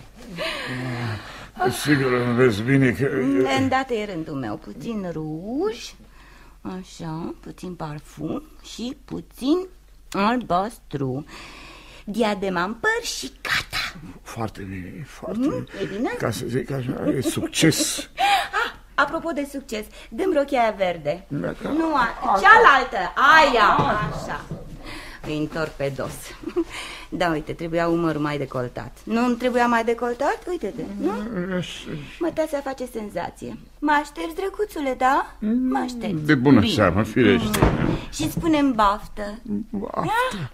Sigur, vezi bine că... Îndată e rândul meu, puțin ruj, așa, puțin parfum și puțin albastru. Diadema în păr și gata. Foarte bine, foarte bine. E bine? Ca să zic așa, e succes. Apropo de succes, dă-mi rochia aia verde. Nu, cealaltă, aia, așa. Îi întorc pe dos. Da, uite, trebuia umărul mai decoltat. Nu-mi trebuia mai decoltat? Uite-te, nu? Mătața face senzație. Mă aștepți, drăguțule, da? Mă aștepți. De bună seamă, firește. Și spune-mi baftă. Baftă.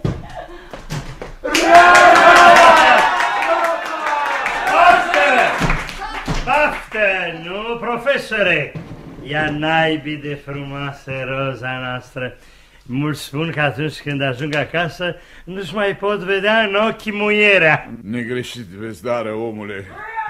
Baftă, nu, profesore? Ia naibii de frumoasă roza noastră. Mulți spun că atunci când ajung acasă nu-și mai pot vedea în ochii muierea. Negreșit, vezdară, omule.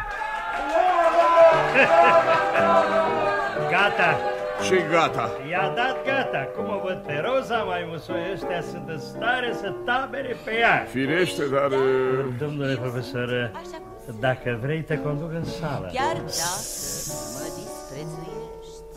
Gata. Ce gata? I-a dat gata. Cum o văd pe Roza, maimuțoi ăștia sunt în stare să tabere pe ea. Firește, dar... Domnule profesor, dacă vrei te conduc în sală. Chiar dacă mă disprețuiești,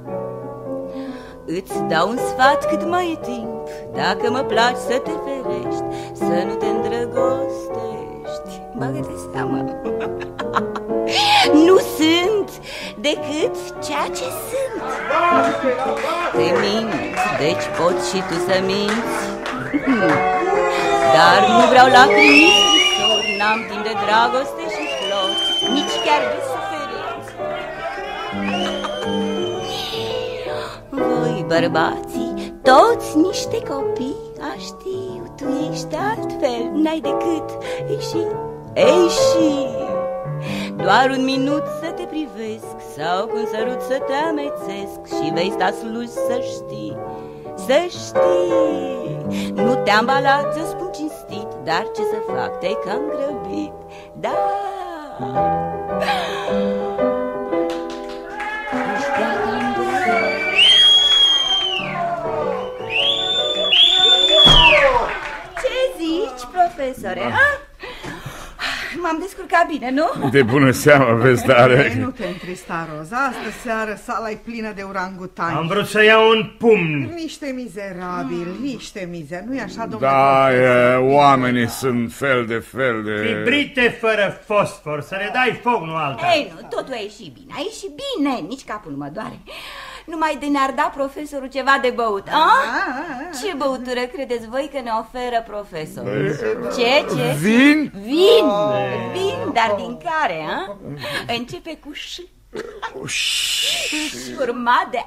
îți dau un sfat cât mai e timp. Dacă mă placi să te ferești, să nu te îndrăgostești. Bagă-te seama. Nu sunt decât ceea ce sunt. Te minți, deci poți și tu să minți. Dar nu vreau lacrimi nici scrisori, n-am timp de dragoste și flori, nici chiar de suferință. Voi, bărbații, toți niște copii, știu, tu ești altfel, n-ai decât ieși. Doar un minut să te privesc sau cu un sărut să te amețesc și vei sta sluj să știi, să știi. Nu te-am balat, ți-o spun cinstit, dar ce să fac, te-ai cam grăbit, da. Ești gata-mi Ce zici, profesore, M-am descurcat bine, nu? De bună seamă, vezdare. Nu te întrista, Roza. Astă seară sala e plină de orangutani. Am vrut să iau un pumn. Niște mizerabili, niște mizeri. Nu-i așa, domnule? Da, oamenii sunt fel de fel de... Fibrite fără fosfor, să le dai foc, nu alta. Ei, nu, totul a ieșit bine. A ieșit bine, nici capul nu mă doare. Numai de ne-ar da profesorul ceva de băut. Ce băutură credeți voi că ne oferă profesorul? Ce? Vin? Vin, dar din care, Începe cu ș. Urmat de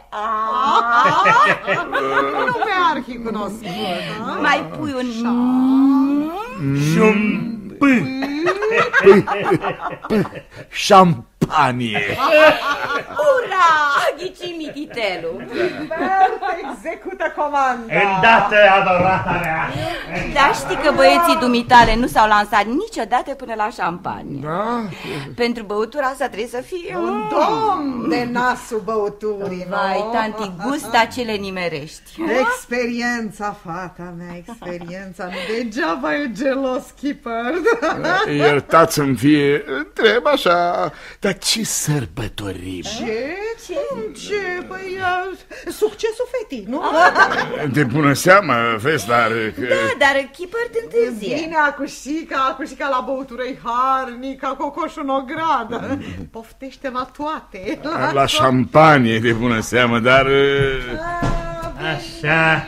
Nume arhicunoscut. Mai pui un Șum. Șampanie. Ura! Ghici mititelul. Execută comanda. Îndată, adorata mea. Da, știi că băieții dumitale nu s-au lansat niciodată până la șampanie. Da? Pentru băutura asta trebuie să fie un domn de nasul băuturii. Vai, tanti, gusta ce le nimerești. Experiența, fata mea, experiența. Nu degeaba e gelos, Keeper. Iertați-mi fie, întreb așa, dar ce sărbătorim? Ce? Păi, succesul fetii, nu? De bună seamă, vezi, dar... Da, dar Keeper te întârzie. Vine acușica la băutură-i harnica, cocoșul în ogradă. Poftește la toate. La șampanie, de bună seamă, dar... Așa,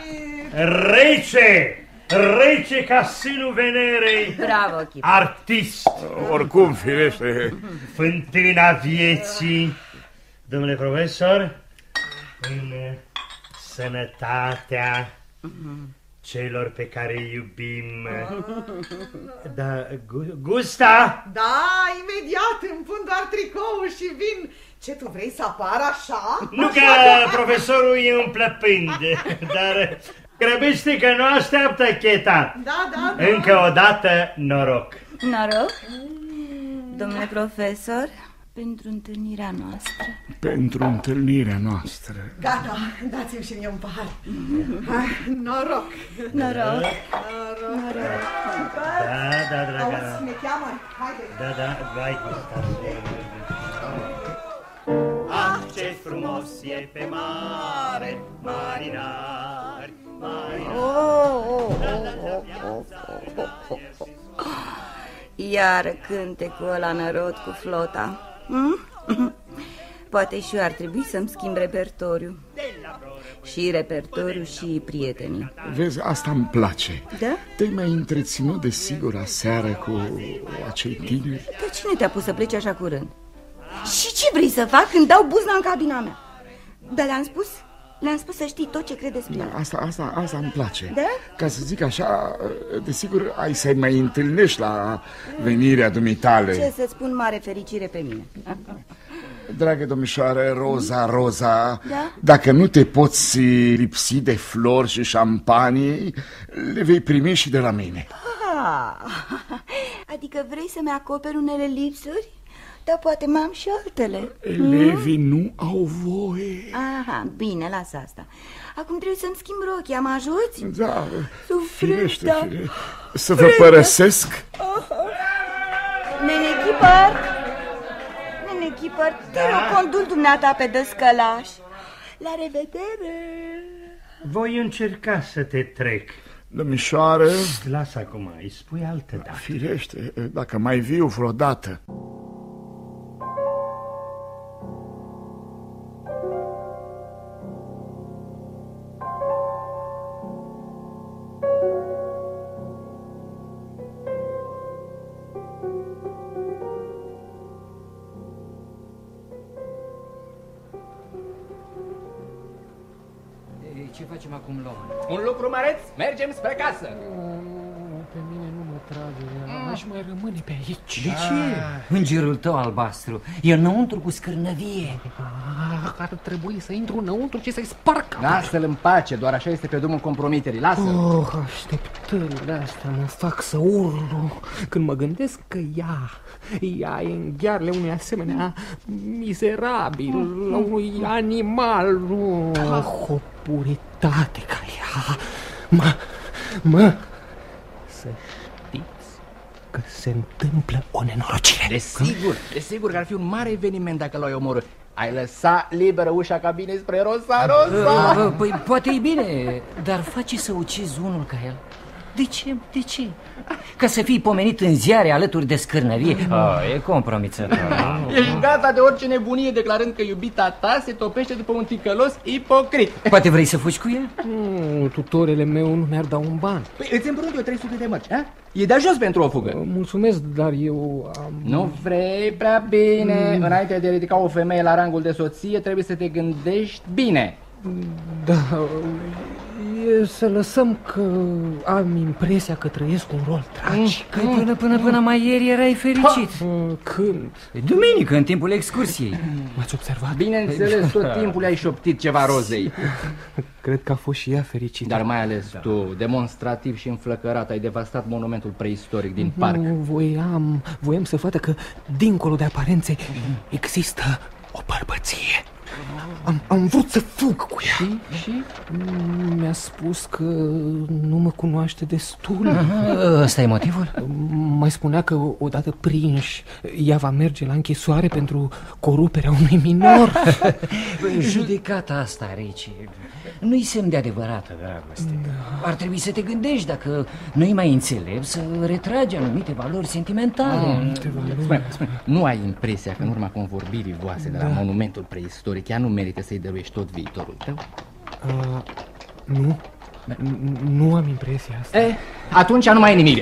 rece ca sânul Venerei. Bravo, Keeper. Artist. Oricum, firește. Fântâna vieții. Domnule profesor, în sănătatea celor pe care îi iubim. Da, gusta? Da, imediat îmi pun doar tricoul și vin. Ce, tu vrei să apar așa? Nu că profesorul e un plăpând, dar grăbește că nu așteaptă cheta. Da. Încă o dată, noroc. Noroc? Domnule profesor, pentru întâlnirea noastră. Pentru întâlnirea noastră. Gata, dați-mi și mie un pahar. Noroc. Noroc. Da, dragă. Auzi, ne cheamă? Haide. Da, vai, gusta. Ah, ce frumos e pe mare, marinari, Iar cântecul ăla nărod cu flota. Poate și eu ar trebui să-mi schimb repertoriu. Și repertoriu și prietenii. Vezi, asta îmi place. Da? Te-ai mai întreținut de sigur aseară cu acei tineri? Dar cine te-a pus să pleci așa curând? Și ce vrei să fac când dau buzna în cabina mea? Dar le-am spus să știi tot ce crede despre el. Asta îmi place. Da? Ca să zic așa, desigur, ai să-i mai întâlnești la venirea dumitale. Ce să-ți spun, mare fericire pe mine. Dragă domnișoară Roza, da? Dacă nu te poți lipsi de flori și șampanie, le vei primi și de la mine. Adică vrei să-mi acoperi unele lipsuri? Dar poate mai am și altele. Elevii nu au voie. Aha, bine, lasă asta. Acum trebuie să-mi schimb rochia, mă ajuți? Da, firește. Să vă părăsesc? Nene Keeper, te rog, conduc dumneata pe descălaș. La revedere. Voi încerca să te trec. Domnișoară... Lasă acum, îi spui altă dată. Firește, dacă mai viu vreodată. Ce facem acum, Loman? Un lucru măreț, mergem spre casă. Pe mine nu mă trage, aș mai rămâne pe aici. De ce? Îngerul tău albastru e înăuntru cu scârnăvie. Ar trebui să intru înăuntru și să-i sparg. Lasă-l în pace, doar așa este pe drumul compromiterii, lasă-l. Așteptările astea mă fac să urlu când mă gândesc că ea e în ghearele unui asemenea mizerabil, la unui animal, nu o puritate ca ea. Să știți că se întâmplă o nenorocire. Desigur că ar fi un mare eveniment dacă l-ai omorât. Ai lăsat liberă ușa cabinei spre Rosa. Păi poate e bine, dar face să ucizi unul ca el. De ce? Ca să fii pomenit în ziare alături de scârnăvie? E compromițător. Ești gata de orice nebunie declarând că iubita ta se topește după un ticălos ipocrit. Poate vrei să fugi cu el? Tutorele meu nu mi-ar da un ban. Păi îți împrumut eu 300 de mărci, a? E de ajuns pentru o fugă. Mulțumesc, dar eu am... Nu vrei prea bine. Înainte de a ridica o femeie la rangul de soție, trebuie să te gândești bine. Da, să lăsăm că am impresia că trăiesc un rol tragic. Până mai ieri erai fericit. Când? Duminică, în timpul excursiei. M-ați observat? Bineînțeles, tot timpul ai șoptit ceva Rozei. Cred că a fost și ea fericită. Dar mai ales tu, demonstrativ și înflăcărat, ai devastat monumentul preistoric din parc. Voiam să vadă că, dincolo de aparențe, există o bărbăție. Am vrut să fug cu ea. Și? Mi-a spus că nu mă cunoaște destul. Ăsta e motivul? Mai spunea că odată prinși, ea va merge la închisoare pentru coruperea unui minor. Judecata asta, Rece, nu-i semn de adevărată dragoste. Ar trebui să te gândești dacă nu-i mai înțelept să retragi anumite valori sentimentale. Spune, nu ai impresia că în urma convorbirii voastre de la monumentul preistoric ea nu merită să-i dăruiești tot viitorul tău? Nu am impresia asta. Atunci nu mai e nimic.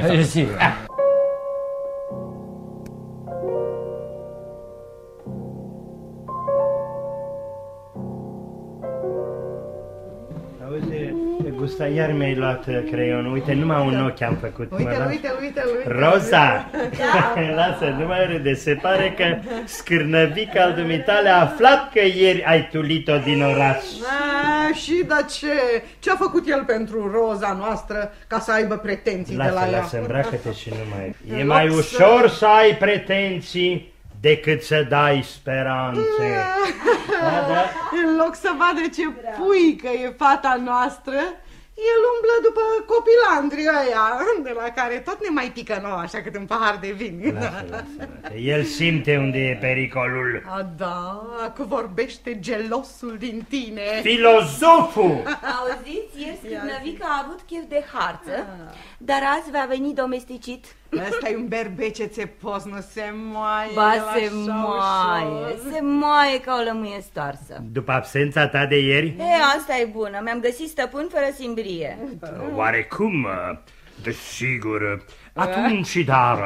Gusta, iar mi-ai luat creionul. Uite, numai un ochi am făcut. Uite. Roza! Lasă, nu mai râde. Se pare că scârnăvica al dumitale a aflat că ieri ai tulit-o din oraș. Și de ce? Ce-a făcut el pentru Roza noastră ca să aibă pretenții de la ea? Lasă, îmbracă-te și nu mai... E mai ușor să ai pretenții decât să dai speranțe. Da. În loc să vadă ce puică e fata noastră, el umblă după copilandrii ăia, de la care tot ne mai pică nouă așa cât un pahar de vin. Lasă. El simte unde e pericolul. Da, că vorbește gelosul din tine. Filozoful! Auziți, ieri Scârnăvica a avut chef de harță, dar azi va veni domesticit. Ăsta e un berbece țepos, nu se moaie. Ba, se moaie ca o lămâie stoarsă. După absența ta de ieri? Asta e bună, mi-am găsit stăpân fără simbrie. Oarecum, desigur, atunci dar...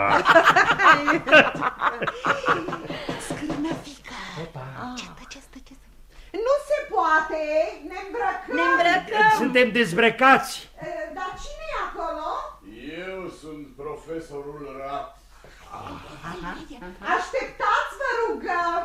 Scârnăvica! Ce? Nu se poate, ne îmbrăcăm. Suntem dezbrăcați. Dar cine e acolo? Eu sunt profesorul Rat. Așteptați, vă rugăm.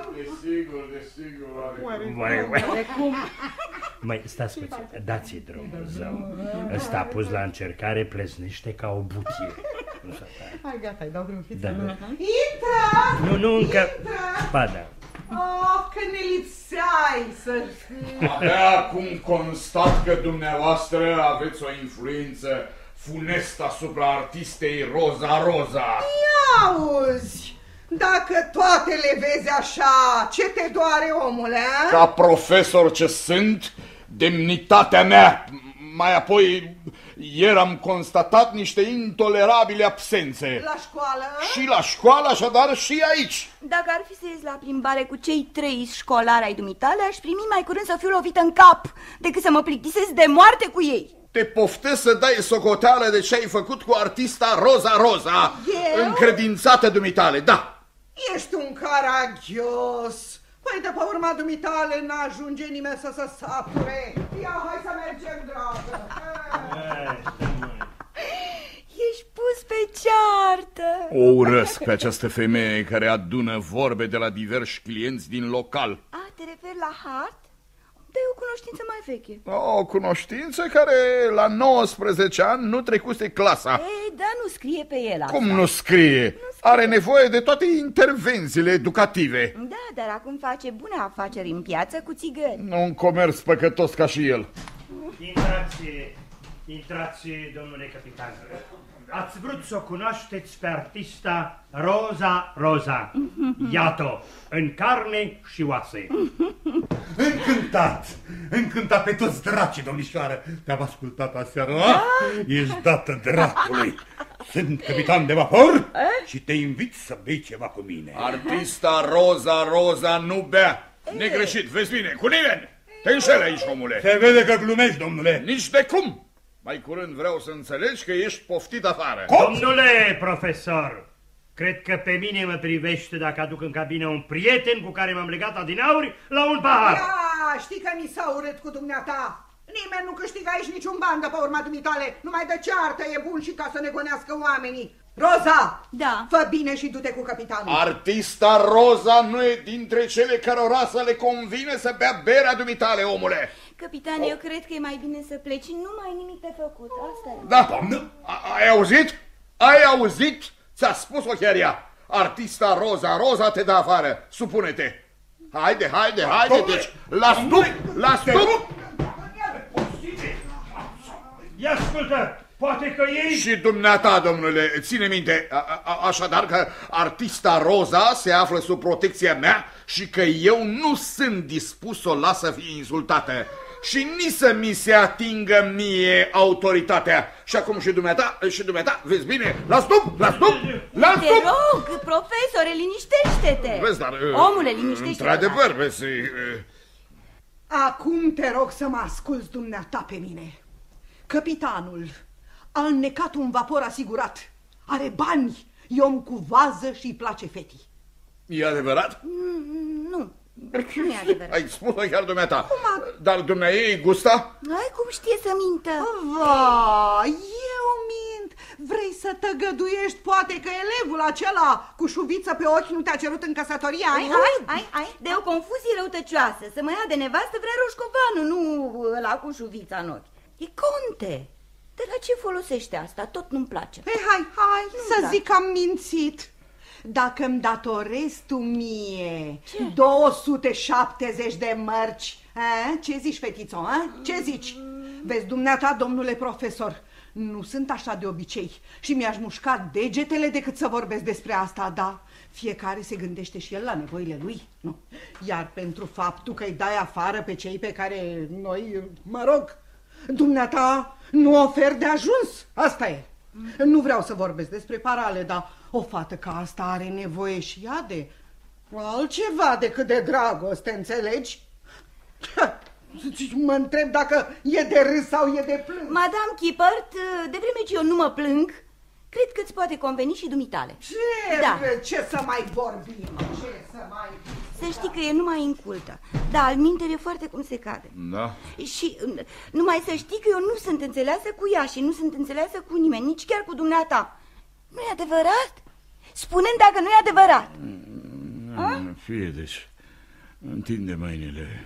Desigur. Cum? Măi, stați puțin, dați-i drumul, zău. Ăsta pus la încercare plesnește ca o butie. Hai, gata, îi dau drumul, fiți. Intră! Nu, încă... Ba, da. Că ne lipseai să fii. Abia acum constat că dumneavoastră aveți o influență funestă asupra artistei Roza. Ia auzi, dacă toate le vezi așa, ce te doare, omule? Ca profesor ce sunt, demnitatea mea. Mai apoi, ieri am constatat niște intolerabile absențe. La școală? Și la școală, așadar și aici. Dacă ar fi să ies la plimbare cu cei 3 școlari ai dumitale, aș primi mai curând să fiu lovită în cap decât să mă plictisesc de moarte cu ei. Te poftesc să dai socoteală de ce ai făcut cu artista Roza, încredințată dumitale, da. Ești un caragios. Păi de pe urma dumitale n-ajunge nimeni să se sature. Ia, hai să mergem, dragă. Ești pus pe ceartă. O urăsc pe această femeie care adună vorbe de la diversi clienți din local. Te referi la Hart? Dar e o cunoștință mai veche. O cunoștință care la 19 ani nu trecuse clasa. Da, nu scrie pe el asta. Cum nu scrie? Are nevoie de toate intervențiile educative. Da, dar acum face bune afaceri în piață cu țigări. Un comerț păcătos ca și el. Intrați, domnule capitan. Ați vrut să o cunoașteți pe artista Roza. Iată, în carne și oase. Încântat pe toți dracii, domnișoară. Te-am ascultat aseară, ești dată dracului. Sunt capitan de vapor și te invit să bei ceva cu mine. Artista Roza nu bea. Negreșit, vezi bine, cu nimeni. Te înșeli aici, omule. Se vede că glumești, domnule. Nici de cum. Mai curând vreau să înțelegi că ești poftit afară. Domnule profesor, cred că pe mine mă privește dacă aduc în cabină un prieten cu care m-am legat adinauri la un pahar. Știi că mi s-a urât cu dumneata. Nimeni nu câștigă aici niciun ban de pe urma dumitale. Numai de ceartă e bun și ca să ne gonească oamenii. Roza! Da. Fă bine și du-te cu capitanul. Artista Roza nu e dintre cele cărora să le convine să bea berea dumitale, omule. Capitane, eu cred că e mai bine să pleci. Nu mai ai nimic de făcut. Asta e. Da, ai auzit? Ai auzit? Ți-a spus-o chiar ea. Artista Roza te dă afară. Supune-te. Haide, deci, la stup! Ia ascultă, poate că ei... Și dumneata, domnule, ține minte, așadar că artista Roza se află sub protecția mea și că eu nu sunt dispus să o las să fie insultată și nici să mi se atingă mie autoritatea. Și acum și dumneata, vezi bine, la stup! Te rog, profesore, liniștește-te! Vezi, dar... Omule, liniștește-te! Într-adevăr, vezi... Acum te rog să mă asculți dumneata pe mine. Capitanul a înnecat un vapor asigurat. Are bani, e om cu vază și îi place fetii. E adevărat? Nu e adevărat. Ai spus-o chiar dumneata. Dar dumneaei gusta? Ai cum știe să mintă? Vai, eu mint. Vrei să tăgăduiești poate că elevul acela cu șuviță pe ochi nu te-a cerut în căsătorie? Ai. De o confuzie răutăcioasă. Să mă ia de nevastă vrea Roșcovanu, nu ăla cu șuvița în ochi. E conte. De la ce folosește asta? Tot nu-mi place. Hai, să zic că am mințit. Dacă îmi datorezi tu mie 270 de mărci, ce zici, fetițo, ce zici? Vezi, dumneata, domnule profesor, nu sunt așa de obicei și mi-aș mușca degetele decât să vorbesc despre asta, da? Fiecare se gândește și el la nevoile lui, nu? Iar pentru faptul că îi dai afară pe cei pe care noi, mă rog, dumneata nu oferi de ajuns, asta e. Nu vreau să vorbesc despre parale, dar o fată ca asta are nevoie și ea de altceva decât de dragoste, înțelegi? Mă întreb dacă e de râs sau e de plâns. Madame Kippert, de vreme ce eu nu mă plâng, cred că îți poate conveni și dumitale. Ce să mai vorbim? Să știi că e numai incultă, dar alminteri e foarte cum se cade. Da. Și numai să știi că eu nu sunt înțeleasă cu ea și nu sunt înțeleasă cu nimeni, nici chiar cu dumneata. Nu e adevărat? Spune-mi dacă nu e adevărat. Fie, deci, întinde mâinile.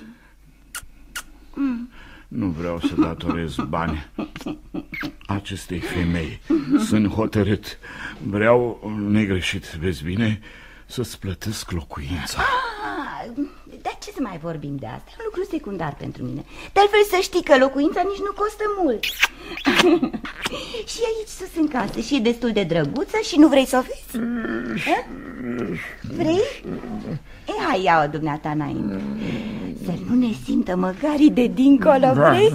Nu vreau să datorez bani acestei femei. Sunt hotărât. Vreau negreșit, vezi bine, să-ți plătesc locuința. Dar ce să mai vorbim de asta? E un lucru secundar pentru mine. De altfel să știi că locuința nici nu costă mult. Și aici sus în casă și e destul de drăguță și nu vrei să o vezi? Vrei? Hai, ia-o dumneata înainte. Să nu ne simtă măgarii de dincolo, vrei?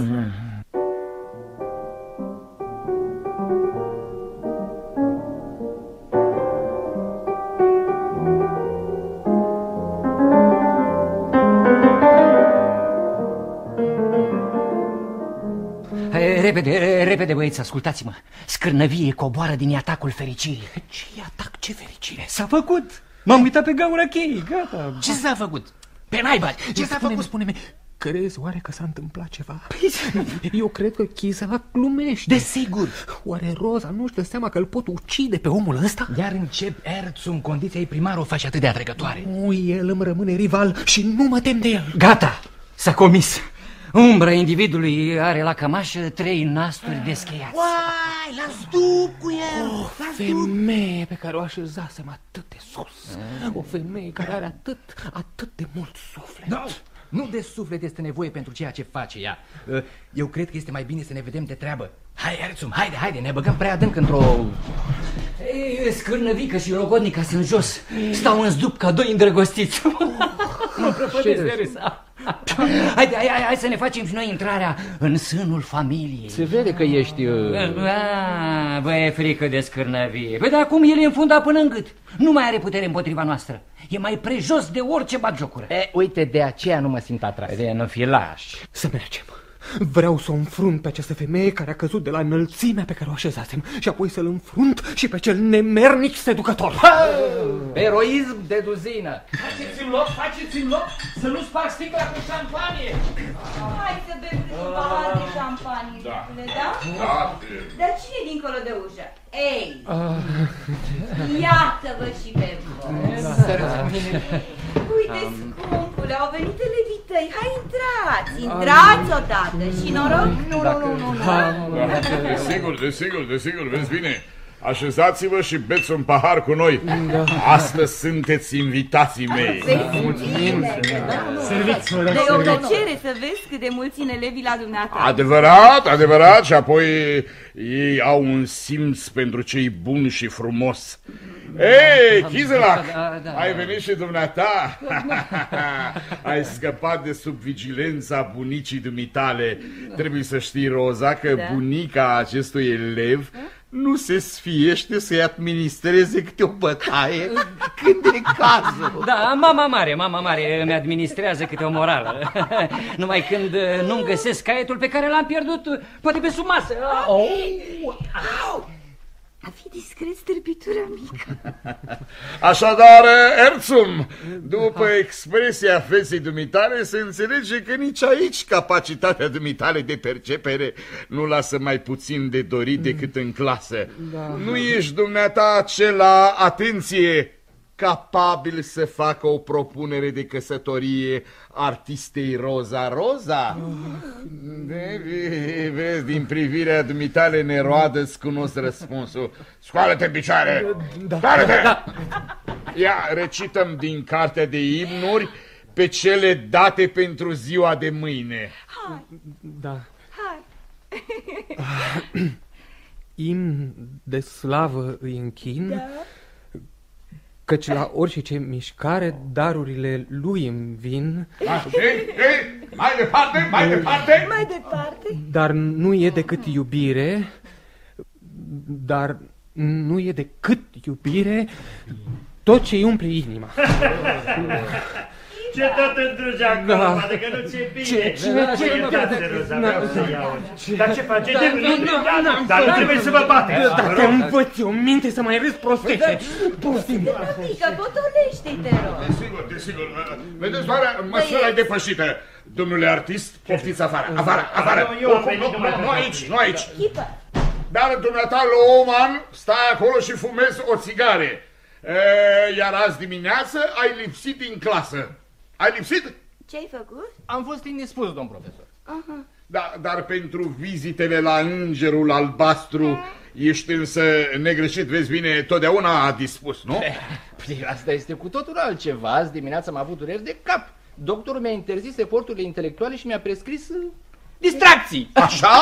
Repede, băieți, ascultați-mă. Scârnăvie coboară din atacul fericirii. Ce atac, ce fericire? S-a făcut. M-am uitat pe gaura cheii, gata. Ce s-a făcut? Pe naiba, ce s-a făcut? Spune-mi, crezi oare că s-a întâmplat ceva? Eu cred că Chisela glumește. Desigur. Oare Roza nu-și dă seama că îl pot ucide pe omul ăsta? Iar încep Erțu în condiția ei primar o face atât de atrăgătoare. Nu, el îmi rămâne rival și nu mă tem de el. Gata, s-a comis. Umbra individului are la cămașă 3 nasturi descheiați. Uai, la stup cu el! O femeie pe care o așezasem atât de sus. O femeie care are atât de mult suflet. Da. Nu de suflet este nevoie pentru ceea ce face ea. Eu cred că este mai bine să ne vedem de treabă. Hai, Erțum, haide, ne băgăm prea adânc într-o... Scârnăvică și logodnica sunt jos. Stau în zdup ca 2 îndrăgostiți. Mă prăpădesc de râs. Hai să ne facem și noi intrarea în sânul familiei. Se vede că ești... Bă, e frică de Scârnăvie. Păi de acum el e înfundat până în gât. Nu mai are putere împotriva noastră. E mai prejos de orice batjocură. Uite, de aceea nu mă simt atras. De nu fi lași. Să mergem. Vreau să o înfrunt pe această femeie care a căzut de la înălțimea pe care o așezasem și apoi să-l înfrunt și pe cel nemernic seducător. Eroism de duzină. Faceți-mi loc să nu sparg sticla cu șampanie. Hai să bem un pahar de șampanie, da? Da. Dar cine e dincolo de ușă? Ei, iată-vă și pe voi. Uite, scumpule, au venit elevii tăi. Hai, intrați odată și noroc. Nu. Desigur, vezi bine. Așezați-vă și beți un pahar cu noi. Astăzi sunteți invitații mei. De o plăcere să vezi cât de mulți sunt elevii la dumneata. Adevărat, și apoi ei au un simț pentru cei buni și frumos. Ei, Chizelac, ai venit și dumneata. Ai scăpat de sub vigilența bunicii dumitale. Trebuie să știi, Roza, că bunica acestui elev nu se sfiește să-i administreze câte o bătaie când e cazul. Da, mama mare îmi administrează câte o morală. Numai când nu-mi găsesc caietul pe care l-am pierdut, poate pe sub masă. A fi discret, stârpitura mică. Așadar, Erzum, după expresia feței dumitale, se înțelege că nici aici capacitatea dumitale de percepere nu lasă mai puțin de dorit decât în clasă. Nu ești dumneata acela, atenție, capabil să facă o propunere de căsătorie artistei Roza? Vezi, din privirea dumitale neroadă-ți cunosc răspunsul. Scoală-te în picioare! Scoală-te! Ia, recităm din cartea de imnuri pe cele date pentru ziua de mâine. Hai. Imn de slavă îi închin, căci la orice mișcare darurile lui îmi vin. Mai departe! Dar nu e decât iubire, tot ce îi umple inima. Ce tot întrugi acum, adică nu ți-e bine. Dar ce faci? Dar nu trebuie să vă bateți. Dar te învăț eu minte să mai râzi prostește. Poftim. Mică, potolește-te, rog. Desigur. Vedeți, doar măsura e depășită. Domnule artist, poftiți afară. Nu aici. Dar dumneata, Loman, stai acolo și fumezi o țigare. Iar azi dimineață ai lipsit din clasă. Ai lipsit? Ce-ai făcut? Am fost indispus, domn profesor. Da, dar pentru vizitele la Îngerul Albastru ești însă negreșit, vezi bine, totdeauna dispus, nu? Asta este cu totul altceva. Azi dimineața am avut dureri de cap. Doctorul mi-a interzis eforturile intelectuale și mi-a prescris distracții. Așa?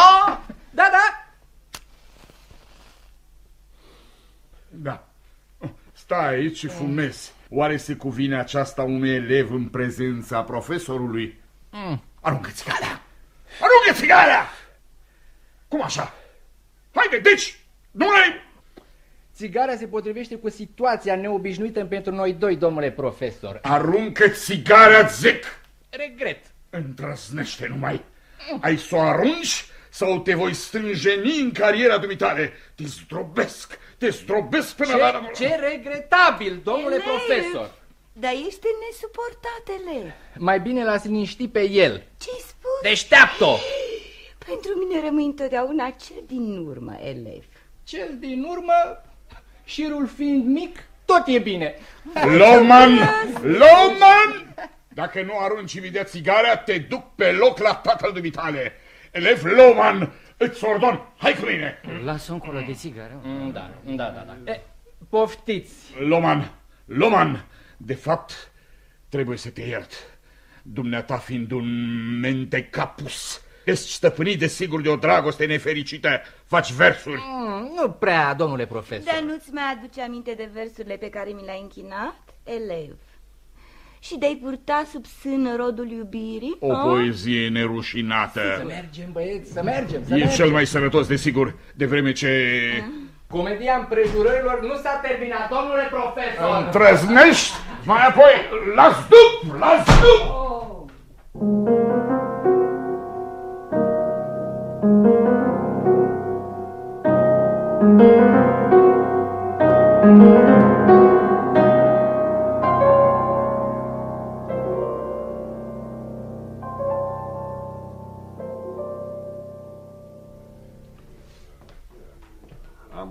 Da. Stai aici și fumezi. Oare se cuvine aceasta unui elev în prezența profesorului? Aruncă țigarea! Cum așa? Haide, deci, Țigarea se potrivește cu situația neobișnuită pentru noi doi, domnule profesor. Aruncă țigarea, zic! Regret. Îndrăznește numai. Ai să o arunci sau te voi stânjeni în cariera dumitale? Te zdrobesc până la... Ce regretabil, domnule profesor! Dar ești nesuportat, elev. Mai bine l-ați liniști pe el. Ce-ai spus? Deșteaptă-o! Pentru mine rămâi întotdeauna cel din urmă, elev. Cel din urmă, șirul fiind mic, tot e bine. Loman! Dacă nu arunci imediat țigarea, te duc pe loc la tatăl dumitale. Elev Loman, îți ordon, hai cu mine! Lasă încolo de țigară. Da. Poftiți! Loman, de fapt, trebuie să te iert. Dumneata fiind un mentecapus, ești stăpânit desigur de o dragoste nefericită, faci versuri. Nu prea, domnule profesor. Dar nu-ți mai aduce aminte de versurile pe care mi le-ai închinat, elev? Și de-ai purta sub sân rodul iubirii? O poezie nerușinată. Să mergem, băieți, să mergem. E cel mai sănătos, desigur, de vreme ce... Comedia împrejurărilor nu s-a terminat, domnule profesor. Îndrăznești? Mai apoi, las dup!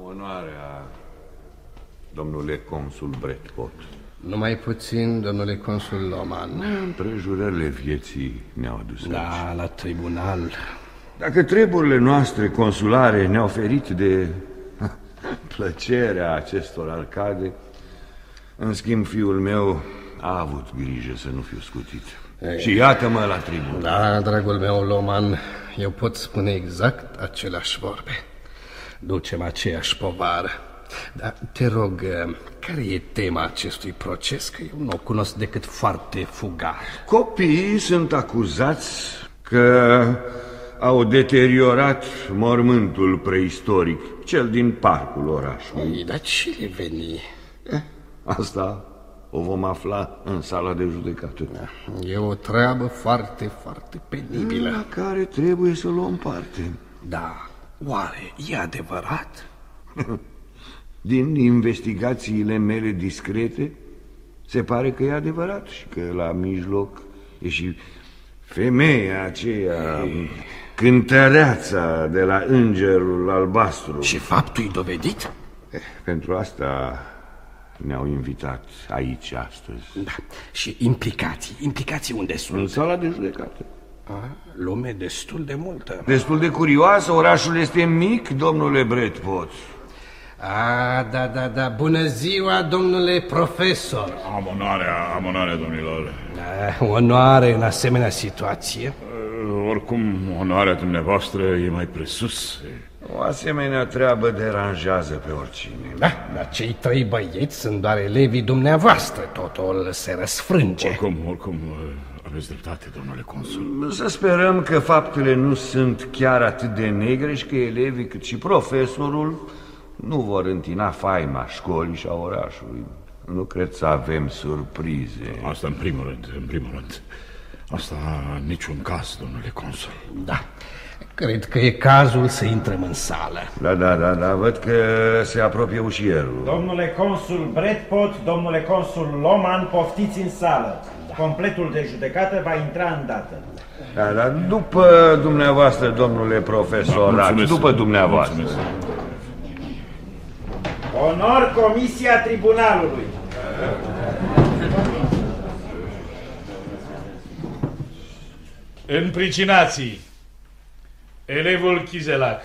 Onoarea, domnule consul Bradpot. Numai puțin, domnule consul Loman. Împrejurările vieții ne-au adus aici. Da, la tribunal. Dacă treburile noastre consulare ne-au ferit de plăcerea acestor arcade, în schimb fiul meu a avut grijă să nu fiu scutit. Și iată-mă la tribunal. Da, dragul meu Loman, eu pot spune exact aceleași vorbe. Ducem aceeași povară. Dar te rog, care e tema acestui proces? Că eu nu o cunosc decât foarte fugar. Copiii sunt acuzați că au deteriorat mormântul preistoric, cel din parcul orașului. Ei, dar ce le veni? Asta o vom afla în sala de judecată. E o treabă foarte, foarte penibilă. La care trebuie să luăm parte. Da, oare e adevărat? Din investigațiile mele discrete, se pare că e adevărat și că la mijloc e și femeia aceea, cântăreața de la Îngerul Albastru. Și faptul e dovedit? Pentru asta ne-au invitat aici astăzi. Da. Și implicații unde sunt? În sala de judecată. Lume destul de multă. Destul de curioasă, orașul este mic, domnule Bradpot. Da, bună ziua, domnule profesor. Am onoarea, domnilor. Da, onoare în asemenea situație. Oricum, onoarea dumneavoastră e mai presus. O asemenea treabă deranjează pe oricine. Da, dar cei 3 băieți sunt doar elevii dumneavoastră. Totul se răsfrânge. Oricum, aveți dreptate, domnule consul. Să sperăm că faptele nu sunt chiar atât de negre și că elevii cât și profesorul nu vor întina faima școlii și a orașului. Nu cred să avem surprize. Asta în primul rând. Asta în niciun caz, domnule consul. Da, cred că e cazul să intrăm în sală. Da, văd că se apropie ușierul. Domnule consul Bradpot, domnule consul Loman, poftiți în sală. Completul de judecată va intra îndată. Da, după dumneavoastră, domnule profesor, după dumneavoastră. Mulțumesc. Onor Comisia Tribunalului. Înpricinații, elevul Chizelac.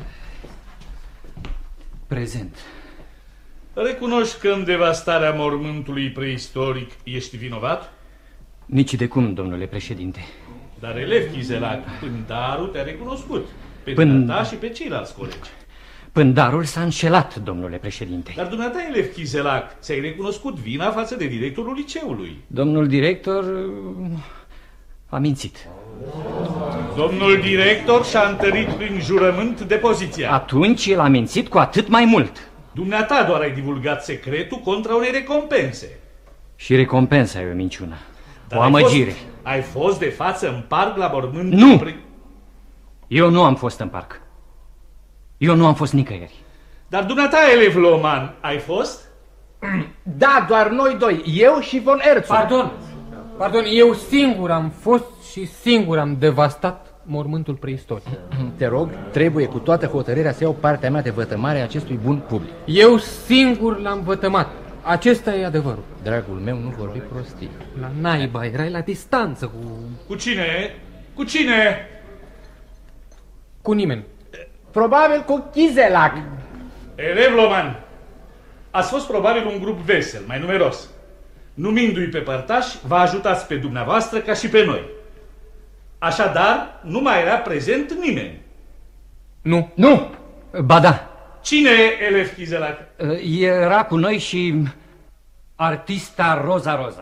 Prezent. Recunoști că în devastarea mormântului preistoric ești vinovat? Nici de cum, domnule președinte. Dar elev Chizelac, Pândarul te-a recunoscut. Pe ta și pe ceilalți colegi. Pândarul s-a înșelat, domnule președinte. Dar dumneata, elev Chizelac, ți-ai recunoscut vina față de directorul liceului. Domnul director a mințit. Domnul director și-a întărit prin jurământ de poziția. Atunci el a mințit cu atât mai mult. Dumneata doar ai divulgat secretul contra unei recompense. Și recompensa e o minciună. O amăgire. Ai fost de față în parc la mormânt? Nu! Eu nu am fost în parc. Eu nu am fost nicăieri. Dar dumneata, elev Loman, ai fost? Da, doar noi doi, eu și von Herzog. Pardon, eu singur am fost și singur am devastat mormântul preistoric. Te rog, trebuie cu toată hotărârea să iau partea mea de vătămare a acestui bun public. Eu singur l-am vătămat. Acesta e adevărul. Dragul meu, nu vorbi prostii. La naiba, erai la distanță cu... Cu cine? Cu cine? Cu nimeni. Probabil cu Chizelac. Elev Loman, ați fost probabil un grup vesel, mai numeros. Numindu-i pe părtași, vă ajutați pe dumneavoastră ca și pe noi. Așadar, nu mai era prezent nimeni. Nu! Ba da. Cine e elev Chizelac? Era cu noi și artista Roza.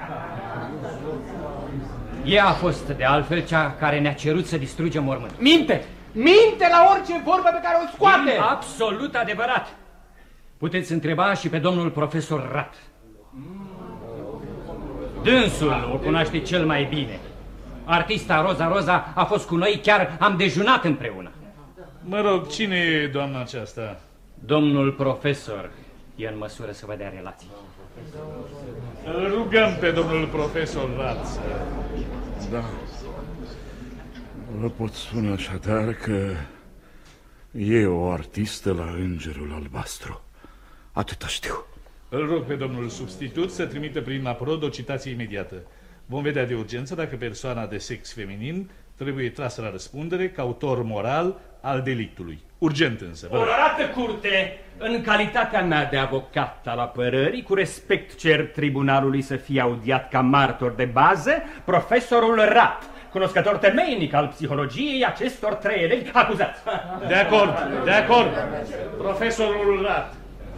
Ea a fost, de altfel, cea care ne-a cerut să distrugem mormântul. Minte la orice vorbă pe care o scoate! Absolut adevărat. Puteți întreba și pe domnul profesor Rat. Dânsul o cunoaște cel mai bine. Artista Roza a fost cu noi, chiar am dejunat împreună. Mă rog, cine e doamna aceasta? Domnul profesor e în măsură să vă dea relații. Îl rugăm pe domnul profesor Rat. Da. Vă pot spune așadar că E o artistă la Îngerul Albastru. Atâta știu. Îl rog pe domnul substitut să trimită prin aprod o citație imediată. Vom vedea de urgență dacă persoana de sex feminin trebuie trasă la răspundere ca autor moral al delictului. Urgent însă. Onorată curte, în calitatea mea de avocat al apărării, cu respect cer tribunalului să fie audiat ca martor de bază profesorul Rat, cunoscător temeinic al psihologiei acestor 3 elevi acuzați. De acord, de acord. Profesorul Rat.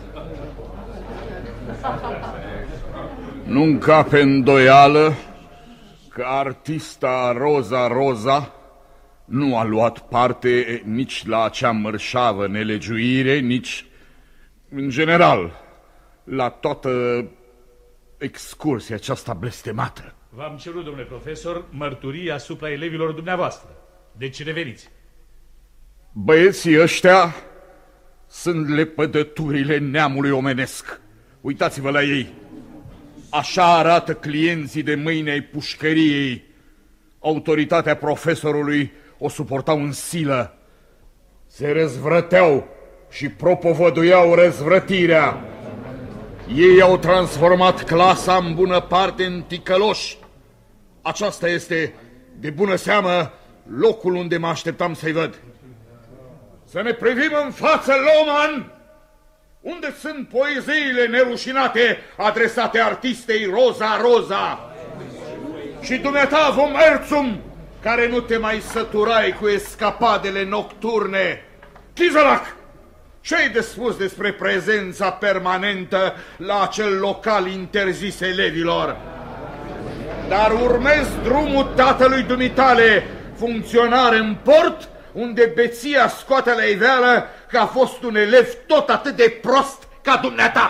Nu încape îndoială că artista Roza nu a luat parte nici la acea mărșavă nelegiuire, nici, în general, la toată excursia aceasta blestemată. V-am cerut, domnule profesor, mărturii asupra elevilor dumneavoastră. Deci reveniți. Băieții ăștia sunt lepădăturile neamului omenesc. Uitați-vă la ei. Așa arată clienții de mâine ai pușcăriei. Autoritatea profesorului o suportau în silă. Se răzvrăteau și propovăduiau răzvrătirea. Ei au transformat clasa în bună parte în ticăloși. Aceasta este, de bună seamă, locul unde mă așteptam să-i văd. Să ne privim în față, Loman! Unde sunt poeziile nerușinate adresate artistei Roza? Și dumneata, vom Erzum, care nu te mai săturai cu escapadele nocturne. Chizălac, ce-ai de spus despre prezența permanentă la acel local interzis elevilor? Dar urmezi drumul tatălui dumitale, funcționar în port, unde beția scoate la iveală că a fost un elev tot atât de prost ca dumneata.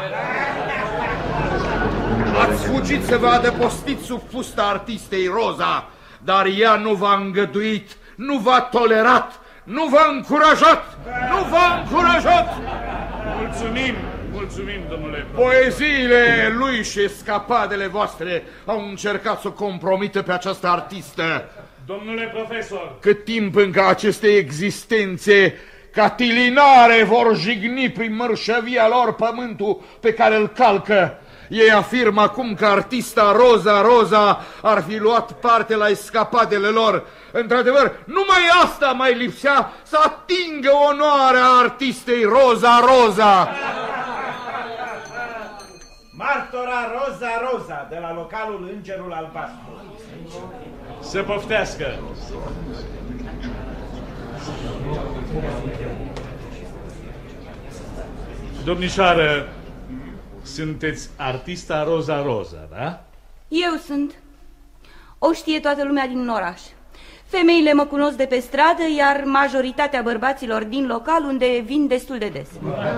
Ați fugit să vă adăpostiți sub fusta artistei Roza, dar ea nu v-a îngăduit, nu v-a tolerat, nu v-a încurajat, nu v-a încurajat! Mulțumim, domnule. Poeziile lui și escapadele voastre au încercat să o compromită pe această artistă. Domnule profesor! Cât timp încă aceste existențe catilinare vor jigni prin mărșăvia lor pământul pe care îl calcă, ei afirmă acum că artista Roza ar fi luat parte la escapadele lor. Într-adevăr, numai asta mai lipsea, să atingă onoarea artistei Roza. Martora Roza, de la localul Îngerul Albastru. Să poftească. Domnișoară, sunteți artista Roza, da? Eu sunt. O știe toată lumea din oraș. Femeile mă cunosc de pe stradă, iar majoritatea bărbaților din local, unde vin destul de des.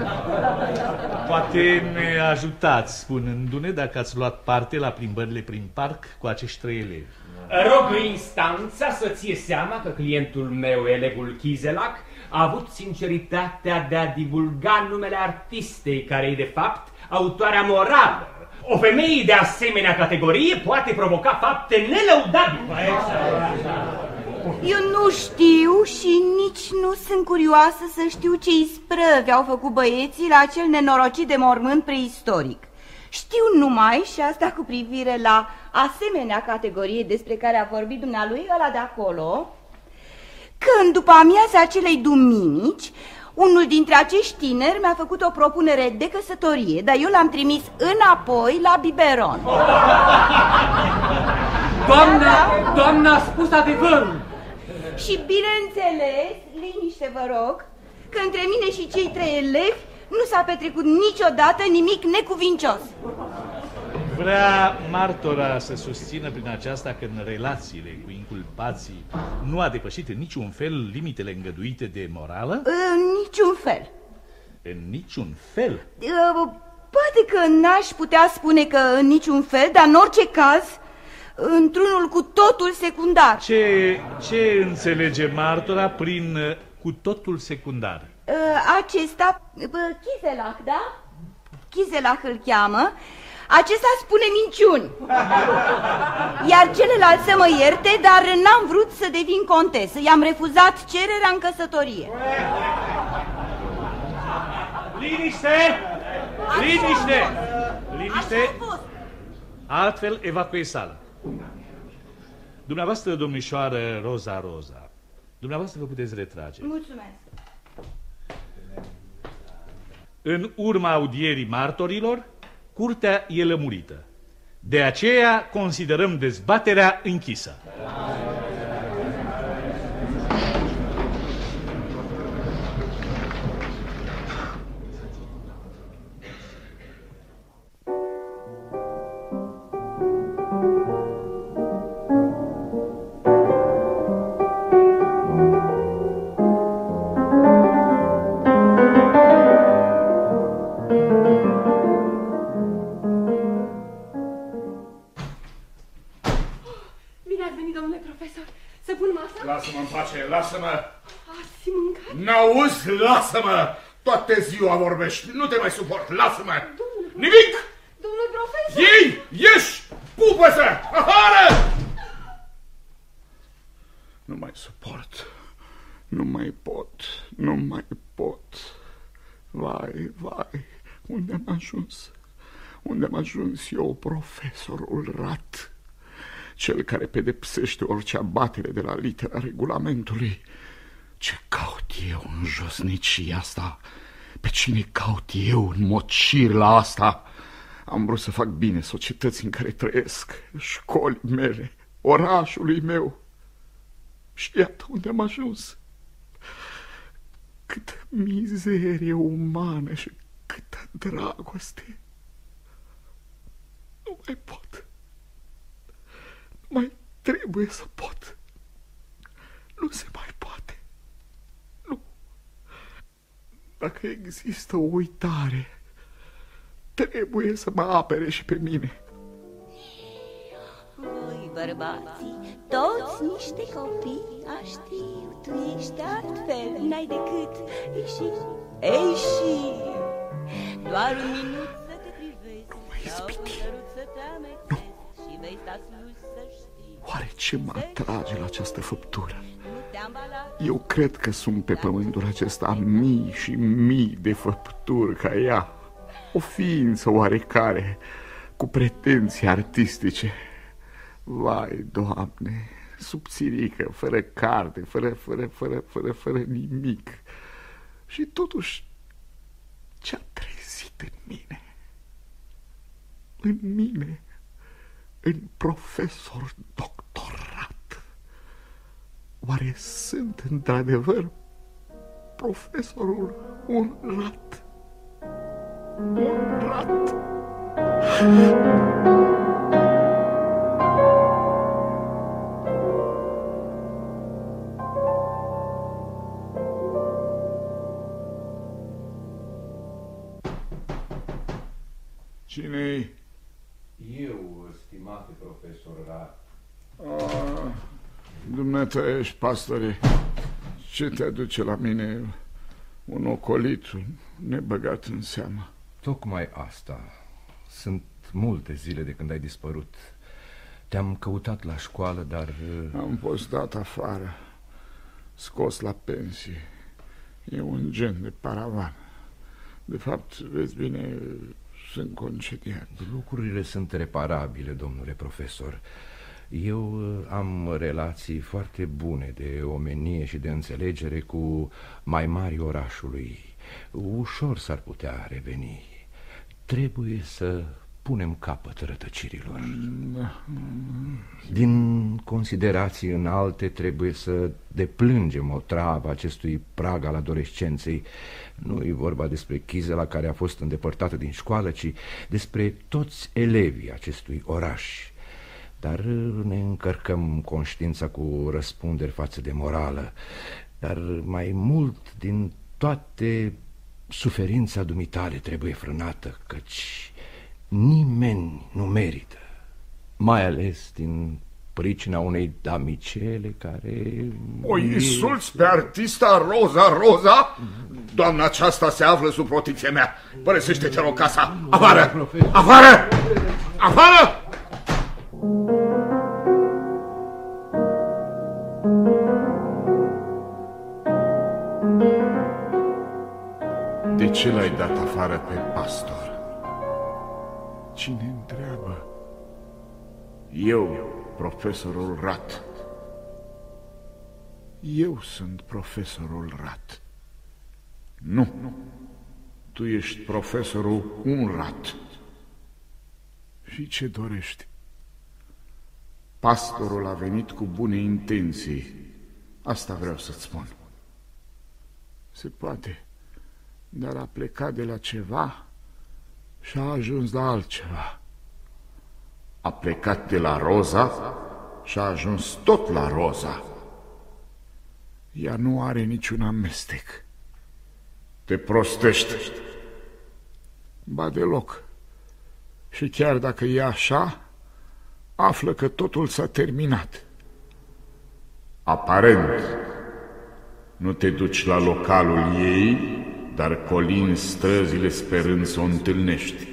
Poate ne ajutați spunându-ne dacă ați luat parte la plimbările prin parc cu acești 3 elevi. Rog instanța să ție seama că clientul meu, elevul Chizelac, a avut sinceritatea de a divulga numele artistei, care e de fapt autoarea morală. O femeie de asemenea categorie poate provoca fapte nelăudabile. Eu nu știu și nici nu sunt curioasă să știu ce isprăvi au făcut băieții la acel nenorocit de mormânt preistoric. Știu numai, și asta cu privire la asemenea categorie despre care a vorbit dumnealui, ăla de acolo, când după amiaza acelei duminici, unul dintre acești tineri mi-a făcut o propunere de căsătorie, dar eu l-am trimis înapoi la biberon. Doamna a spus adevărul. Și bineînțeles, liniște vă rog, că între mine și cei 3 elevi nu s-a petrecut niciodată nimic necuvincios. Vrea martora să susțină prin aceasta că în relațiile cu inculpații nu a depășit în niciun fel limitele îngăduite de morală? În niciun fel. În niciun fel? Poate că n-aș putea spune că în niciun fel, dar în orice caz, într-unul cu totul secundar. Ce înțelege martora prin cu totul secundar? Acesta, Chizelac, da? Chizelac îl cheamă. Acesta spune minciuni. Iar celălalt să mă ierte, dar n-am vrut să devin contesă. I-am refuzat cererea în căsătorie. Liniște! Liniște! Liniște! Altfel evacuezi sala. Dumneavoastră, domnișoară Roza, dumneavoastră vă puteți retrage. Mulțumesc. În urma audierii martorilor, curtea e lămurită. De aceea considerăm dezbaterea închisă. Lasă-mă în pace, lasă-mă! Ați mâncat? N-auzi? Lasă-mă! Toată ziua vorbești, nu te mai suport, lasă-mă! Nimic! Domnule profesor! Ei, ieși! Pupă-se! Afară! Nu mai suport. Nu mai pot. Nu mai pot. Vai, vai, unde am ajuns? Unde am ajuns eu, profesorul Rat? Cel care pedepsește orice abatere de la litera regulamentului. Ce caut eu în josnicia asta? Pe cine caut eu în mocirla asta? Am vrut să fac bine societății în care trăiesc, școlii mele, orașului meu. Și iată unde am ajuns. Câtă mizerie umană și câtă dragoste. Nu mai pot. Nu mai trebuie să pot. Nu se mai poate. Nu. Dacă există o uitare, trebuie să mă apere și pe mine. Voi, bărbații, toți niște copii, știu, tu ești altfel, n-ai decât ieși, doar un minut să te privezi, sau un sărut să te amestezi și vei sta sus să știi. Oare ce mă atrage la această făptură? Eu cred că sunt pe pământul acesta mii și mii de făpturi ca ea, o ființă oarecare cu pretenții artistice. Vai, Doamne, subțirică, fără carte, fără nimic. Și totuși, ce-a trezit în mine? În mine, în profesor doctorat. Oare sunt într-adevăr profesorul un rat? Un rat? Cine-i? Eu, stimate profesor Rat. Dumneata ești, pastore. Ce te aduce la mine? Un ocolit nebăgat în seamă. Tocmai asta. Sunt multe zile de când ai dispărut. Te-am căutat la școală, dar... Am fost dat afară, scos la pensie. E un gen de paravan. De fapt, vezi bine, sunt concediat. Lucrurile sunt reparabile, domnule profesor. Eu am relații foarte bune de omenie și de înțelegere cu mai mari orașului. Ușor s-ar putea reveni. Trebuie să punem capăt rătăcirilor. Din considerații înalte trebuie să deplângem o travă acestui prag al adolescenței. Nu e vorba despre Chizela care a fost îndepărtată din școală, ci despre toți elevii acestui oraș. Dar ne încărcăm conștiința cu răspunderi față de morală. Dar mai mult din toate, suferința dumitale trebuie frânată, căci nimeni nu merită, mai ales din pricina unei damicele care... O insulți pe artista Roza? Doamna aceasta se află sub protecția mea. Părăsește-te, rog, casa. Afară! Afară! Afară! De ce l-ai dat afară pe pastor? Cine întreabă? Eu, profesorul Rat. Eu sunt profesorul Rat. Nu, tu ești profesorul Unrat. Și ce dorești? Pastorul a venit cu bune intenții. Asta vreau să-ți spun. Se poate, dar a plecat de la ceva și a ajuns la altceva. A plecat de la Roza și a ajuns tot la Roza. Ea nu are niciun amestec. Te prostește. Ba deloc. Și chiar dacă e așa, află că totul s-a terminat. Aparent, nu te duci la localul ei, dar colini străzile sperând să o întâlnești.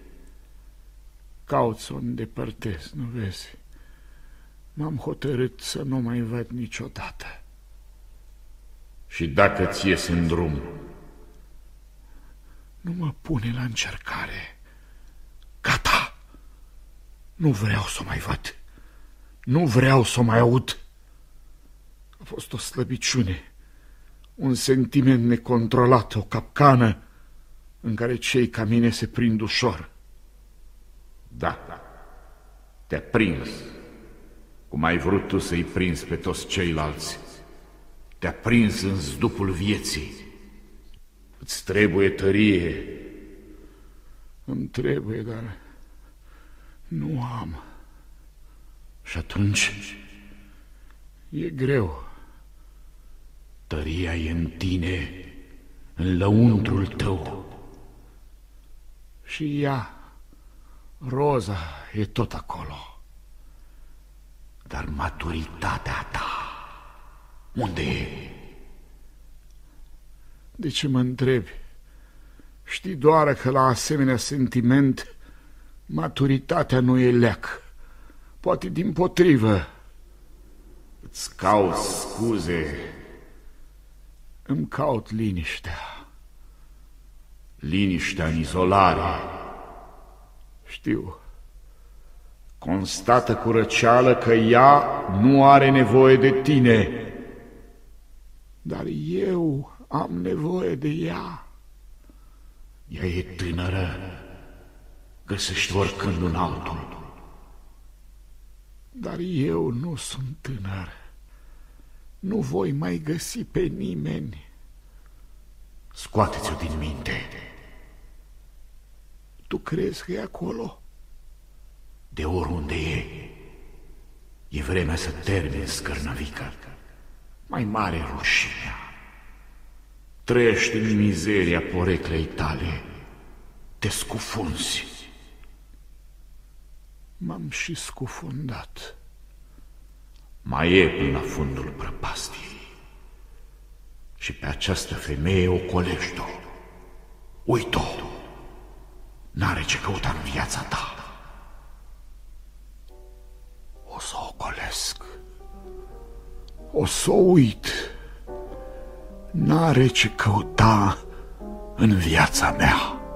Caut să o îndepărtez, nu vezi? M-am hotărât să nu mai văd niciodată. Și dacă ți ies în drum, nu mă pune la încercare. Gata! Nu vreau să o mai văd. Nu vreau să o mai aud. A fost o slăbiciune, un sentiment necontrolat, o capcană în care cei ca mine se prind ușor. Da, te-a prins, cum ai vrut tu să-i prinzi pe toți ceilalți. Te-a prins în zdupul vieții. Îți trebuie tărie. Îmi trebuie, dar nu am. Și atunci e greu. Tăria e în tine, în lăuntrul tău. Și ea, Roza, e tot acolo. Dar maturitatea ta, unde e? De ce mă întrebi? Știi doar că la asemenea sentiment maturitatea nu e leac. Poate dimpotrivă. Îți caut scuze. Îmi caut liniștea. Liniștea în izolare. Știu. Constată cu răceală că ea nu are nevoie de tine. Dar eu am nevoie de ea. Ea e tânără. Găsești oricând un altul. Dar eu nu sunt tânăr. Nu voi mai găsi pe nimeni. Scoateți-o din minte. Tu crezi că e acolo? De oriunde e vremea să termini scărnăvică. Mai mare rușinea. Trăiești în mizeria poreclei tale. Te scufunzi. M-am și scufundat. Mai e până la fundul prăpastiei. Și pe această femeie o colești-o. Uit-o. N-are ce căuta în viața ta. O să o colesc. O să o uit. N-are ce căuta în viața mea.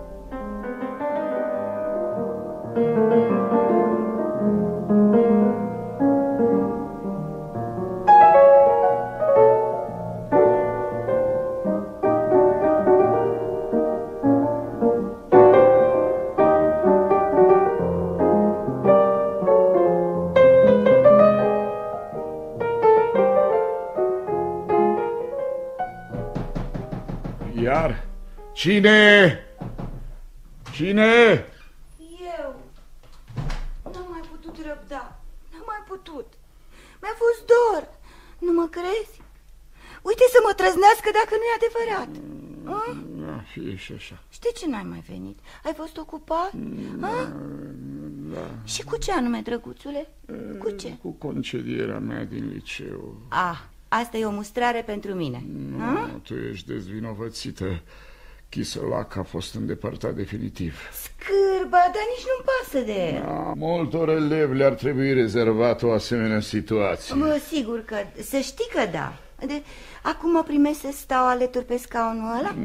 Iar? Cine? Cine? Eu. N-am mai putut răbda. N-am mai putut. Mi-a fost dor. Nu mă crezi? Uite să mă trăznească dacă nu e adevărat. Da, fie și așa. Și de ce n-ai mai venit? Ai fost ocupat? Da. Și cu ce anume, drăguțule? Cu ce? Cu concedierea mea din liceu. Asta e o mustrare pentru mine. Nu, tu ești dezvinovățită. Chisălac a fost îndepărtat definitiv. Scârba, dar nici nu-mi pasă de el. Multor elevi le-ar trebui rezervat o asemenea situație. Sigur că, să știi că da. Acum mă primesc să stau alături pe scaunul ăla?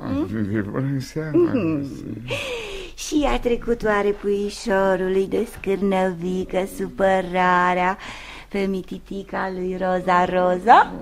Și a trecut oare puișorului de scârnăvică supărarea pe mititica lui Roza?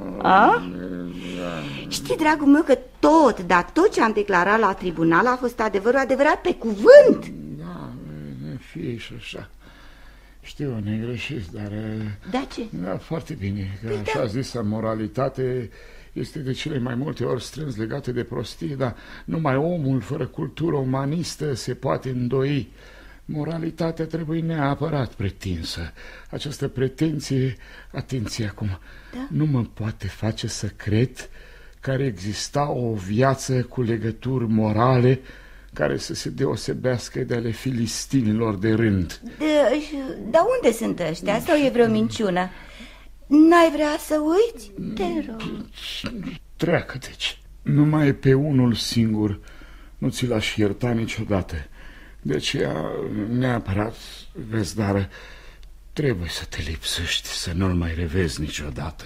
Știi, dragul meu, că tot ce am declarat la tribunal a fost adevărat pe cuvânt. Da, fie și așa. Știu, negreșit, dar... Da, ce? Da, foarte bine, că așa zisă moralitate este de cele mai multe ori strâns legată de prostie, dar numai omul fără cultură umanistă se poate îndoi. Moralitatea trebuie neapărat pretinsă. Această pretenție, atenție acum, nu mă poate face să cred că ar exista o viață cu legături morale care să se deosebească de ale filistinilor de rând. Dar unde sunt ăștia? Sau e vreo minciună? N-ai vrea să uiți? Te rog. Treacă, deci. Numai pe unul singur nu ți l-aș ierta niciodată. De aceea, neapărat, vezi, dar trebuie să te lipsești, să nu-l mai revezi niciodată.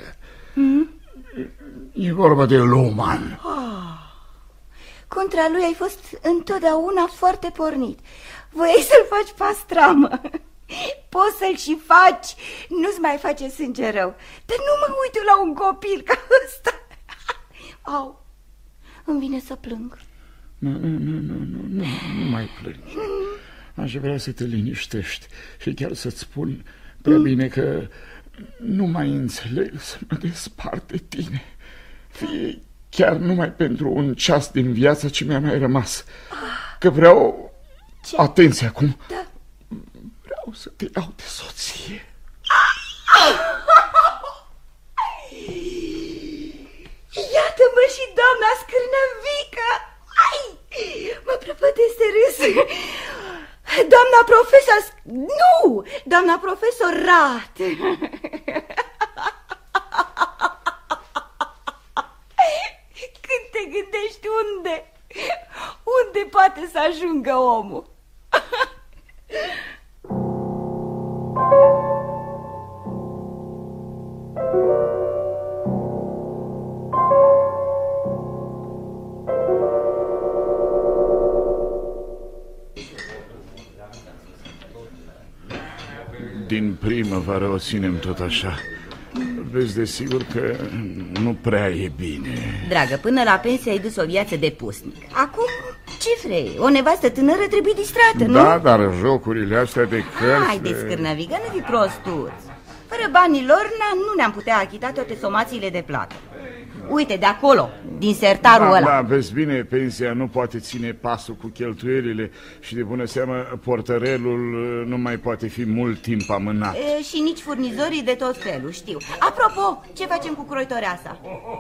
E vorba de Loman. Contra lui ai fost întotdeauna foarte pornit. Voiai să-l faci pastramă. Poți să-l și faci, nu-ți mai face sânge rău. Dar nu mă uit la un copil ca ăsta. Au, îmi vine să plâng. Nu mai plângi. Aș vrea să te liniștești și chiar să-ți spun prea bine că nu mai înțeleg să mă despart de tine. Fie chiar numai pentru un ceas din viață ce mi-a mai rămas. Că vreau... Ce? Atenție acum. Da. Vreau să te iau de soție. Iată-mă și doamna Scârnăvică. Mă prăpădesc de râs. Doamna profesor... Nu! Doamna profesor Rat. Când te gândești unde poate să ajungă omul? Din primăvară o ținem tot așa. Vezi, desigur că nu prea e bine. Dragă, până la pensie ai dus o viață de pusnic. Acum, ce vrei? O nevastă tânără trebuie distrată, nu? Da, dar jocurile astea de cărți... Haide, Scârnăvică, nu fi prostuț. Fără banii lor nu ne-am putea achita toate somațiile de plată. Uite, de acolo, din sertarul ăla. Da, vezi bine, pensia nu poate ține pasul cu cheltuielile și de bună seamă portărelul nu mai poate fi mult timp amânat. Și nici furnizorii de tot felul, știu. Apropo, ce facem cu croitoreasa?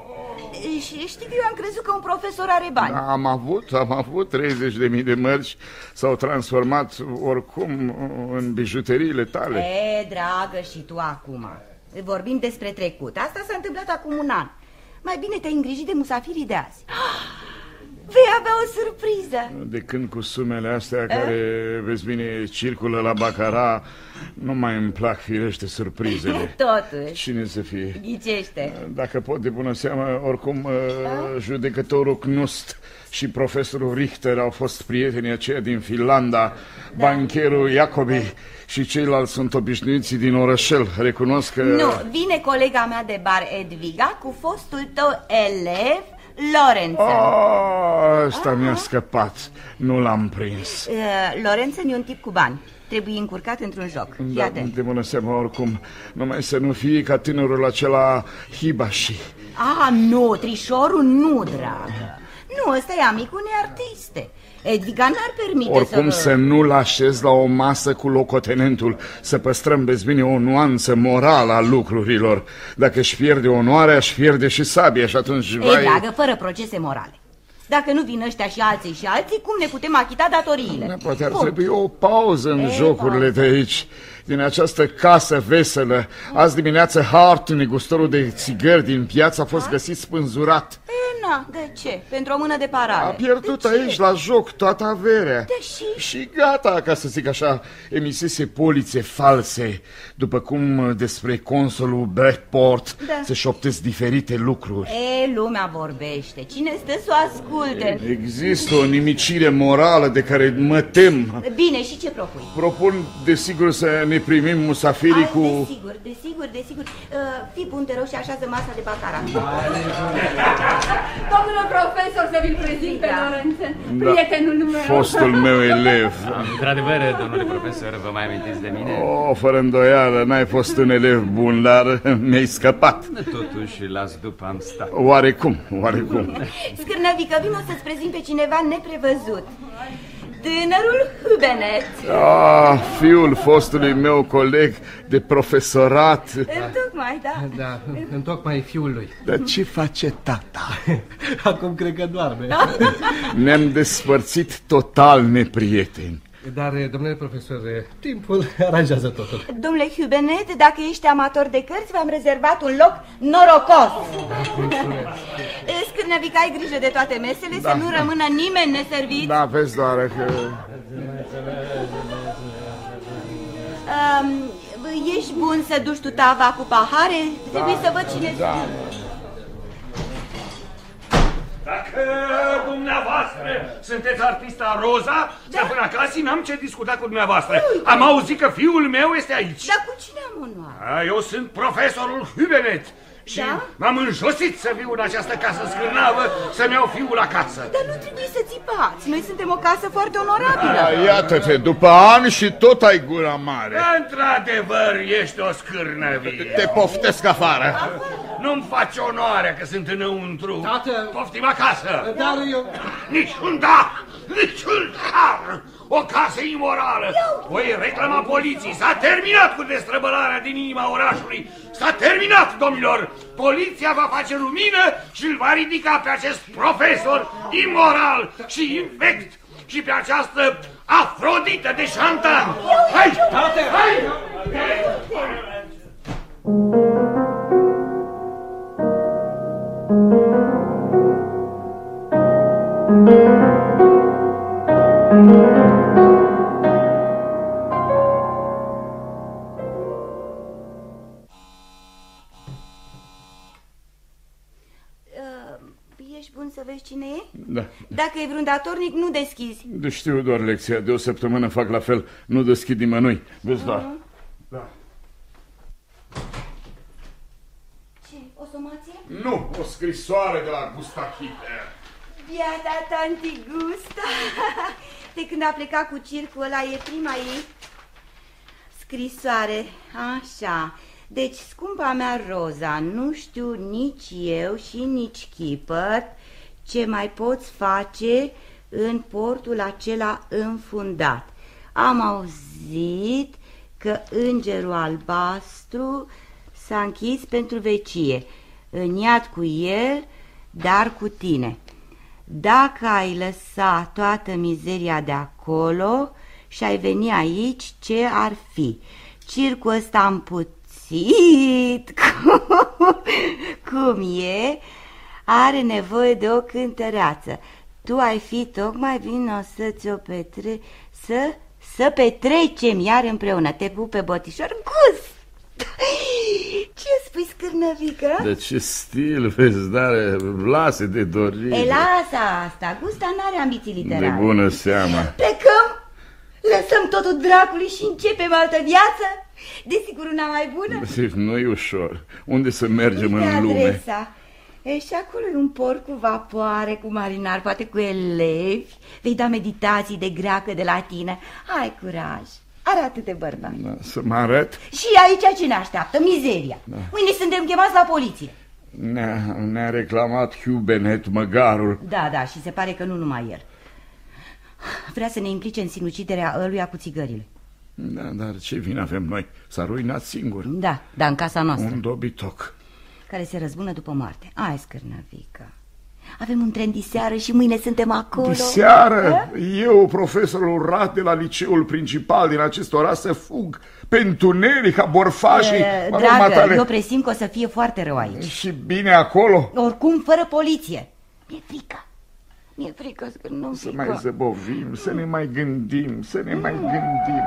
Și știi că eu am crezut că un profesor are bani. Am avut 30.000 de mărci, s-au transformat oricum în bijuteriile tale. Dragă, și tu acum. Vorbim despre trecut. Asta s-a întâmplat acum un an. Mai bine te-ai îngrijit de musafirii de azi. Vei avea o surpriză. De când cu sumele astea care, vezi bine, circulă la Bacara, nu mai îmi plac firește surprizele. Totuși. Cine să fie? Ghicește. Dacă pot, de bună seamă, oricum judecătorul Knust și profesorul Richter au fost prietenii aceia din Finlanda, bancherul Jacobi și ceilalți sunt obișnuiții din orășel. Recunosc că... Nu, vine colega mea de bar Edviga cu fostul tău elev Lorenzen. Asta mi-a scăpat, nu l-am prins. Lorenzen e un tip cu bani. Trebuie încurcat într-un joc. Da, de bună seamă, oricum, numai să nu fie ca tânărul acela Hibashi. Nu, trișorul nu, dragă. Nu, ăsta e amicul unei artiste. Edviga n-ar permite oricum să nu-l așez la o masă cu locotenentul. Să păstrăm, vezi bine, o nuanță morală a lucrurilor. Dacă își pierde onoarea, își pierde și sabia și atunci... dragă, fără procese morale. Dacă nu vin ăștia și alții, cum ne putem achita datoriile? Poate ar trebui o pauză în jocurile de aici. Din această casă veselă. Azi dimineață Hart, negustorul de țigări din piață, a fost găsit spânzurat. Da, de ce? Pentru o mână de parale. A pierdut aici la joc toată averea. Și gata, ca să zic așa, emisese polițe false, după cum despre consulul Bradport se șoptesc diferite lucruri. Lumea vorbește. Cine stă să o asculte? Există o nimicire morală de care mă tem. Bine, și ce propui? Propun, desigur, să ne primim musafirii cu... Desigur. Fii bun, te rog, și așează masa de bacara. Domnul profesor, să vi-l prezint pe Lorenzen, prietenul meu. Fostul meu elev. Într-adevăr, domnule profesor, vă mai amintiți de mine? Fără îndoială, n-ai fost un elev bun, dar mi-ai scăpat. Totuși, las după am stat. Oarecum. Scârnăvică, vino să-ți prezint pe cineva neprevăzut. Tânărul Hubenet. Fiul fostului meu coleg de profesorat. Întocmai, da. Da, întocmai fiul lui. Dar ce face tata? Acum cred că doarme. Ne-am despărțit total neprieteni. Dar, domnule profesor, timpul aranjează totul. Domnule Hubenet, dacă ești amator de cărți, v-am rezervat un loc norocos. Scârnăvică, ai grijă de toate mesele, să nu rămână nimeni neservit. Da, vezi doar că... Ești bun să duci tu tava cu pahare? Trebuie să văd cine... Dacă dumneavoastră sunteți artista Roza, stăpâna Casi, n-am ce discuta cu dumneavoastră. Am auzit că fiul meu este aici. Dar cu cine am onoare? Eu sunt profesorul Hubenet și m-am înjosit să viu în această casă scârnavă să-mi iau fiul acasă. Dar nu trebuie să țipați, noi suntem o casă foarte onorabilă. Iată-te, după ani și tot ai gura mare. Într-adevăr, ești o scârnăvie. Te poftesc afară. Nu-mi face onoare că sunt înăuntru. Tată! Poftim acasă! Dar eu... Niciun dar! O casă imorală! Voi reclama poliției! S-a terminat cu destrăbălarea din inima orașului! S-a terminat, domnilor! Poliția va face lumină și îl va ridica pe acest profesor imoral și infect și pe această Afrodită de Șantan! Hai! Tată! Hai! Ești bun să vezi cine e? Da. Dacă e vreun datornic, nu deschizi. Știu doar lecția, de o săptămână fac la fel, nu deschid nimănui. Vezi doar. Da. Ce, o somație? Nu, o scrisoare de la Gusta Hitler. Biata tanti Gusta. De când a plecat cu circul ăla, e prima ei scrisoare. Așa. Deci, scumpa mea Roza, nu știu nici eu și nici Chipăt ce mai poți face în portul acela înfundat. Am auzit că îngerul albastru s-a închis pentru vecie. În iad cu el, dar cu tine. Dacă ai lăsat toată mizeria de acolo și ai veni aici, ce ar fi? Circul ăsta împuțit, cum e, are nevoie de o cântăreață. Tu ai fi tocmai vino să-ți o să petrecem iar împreună. Te pup pe botișor, Gust! Ce spui, scârnăvică? De ce stil, vezi, dar lase de dorit. Lasă asta, Gusta n-are ambiții literare. De bună seama. Plecăm? Lăsăm totul dracului și începem altă viață? Desigur una mai bună? Nu e ușor. Unde să mergem în lume? Adresa. Și acolo e un port cu vapoare, cu marinari, poate cu elevi. Vei da meditații de greacă, de latină. Hai, curaj, arată-te, bărbat. Da, să mă arăt? Și aici ce ne așteaptă? Mizeria. Da. Mâine suntem chemați la poliție. Ne-a reclamat Hubenet măgarul. Da, și se pare că nu numai el. Vrea să ne implice în sinuciderea ăluia cu țigările. Da, dar ce vină avem noi? S-a ruinat singur. Da, dar în casa noastră. Un dobitoc care se răzbună după moarte. Ai, scârnăvică. Avem un tren diseară și mâine suntem acolo. Diseară? Eu, profesorul Rat de la liceul principal din acest oraș, să fug pe întuneric ca borfașii. Dragă, eu presimt că o să fie foarte rău aici. Și bine acolo? Oricum, fără poliție. Mi-e frică. Mi-e frică, Scârnăvică. Să mai zăbovim, să ne mai gândim, să ne mai gândim.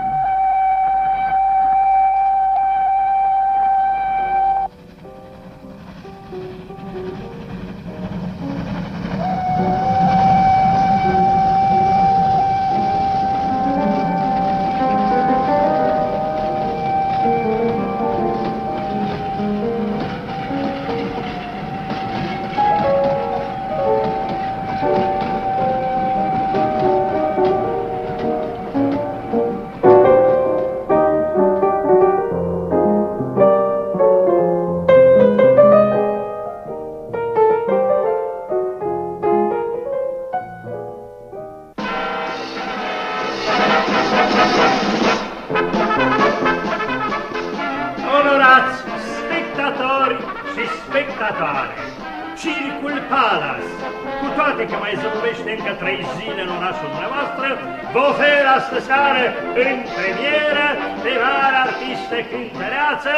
Circul Palace, cu toate că mai zăbovește încă 3 zile în orașul dumneavoastră, vă ofer astă seară în premieră pe mare artistă cântăreață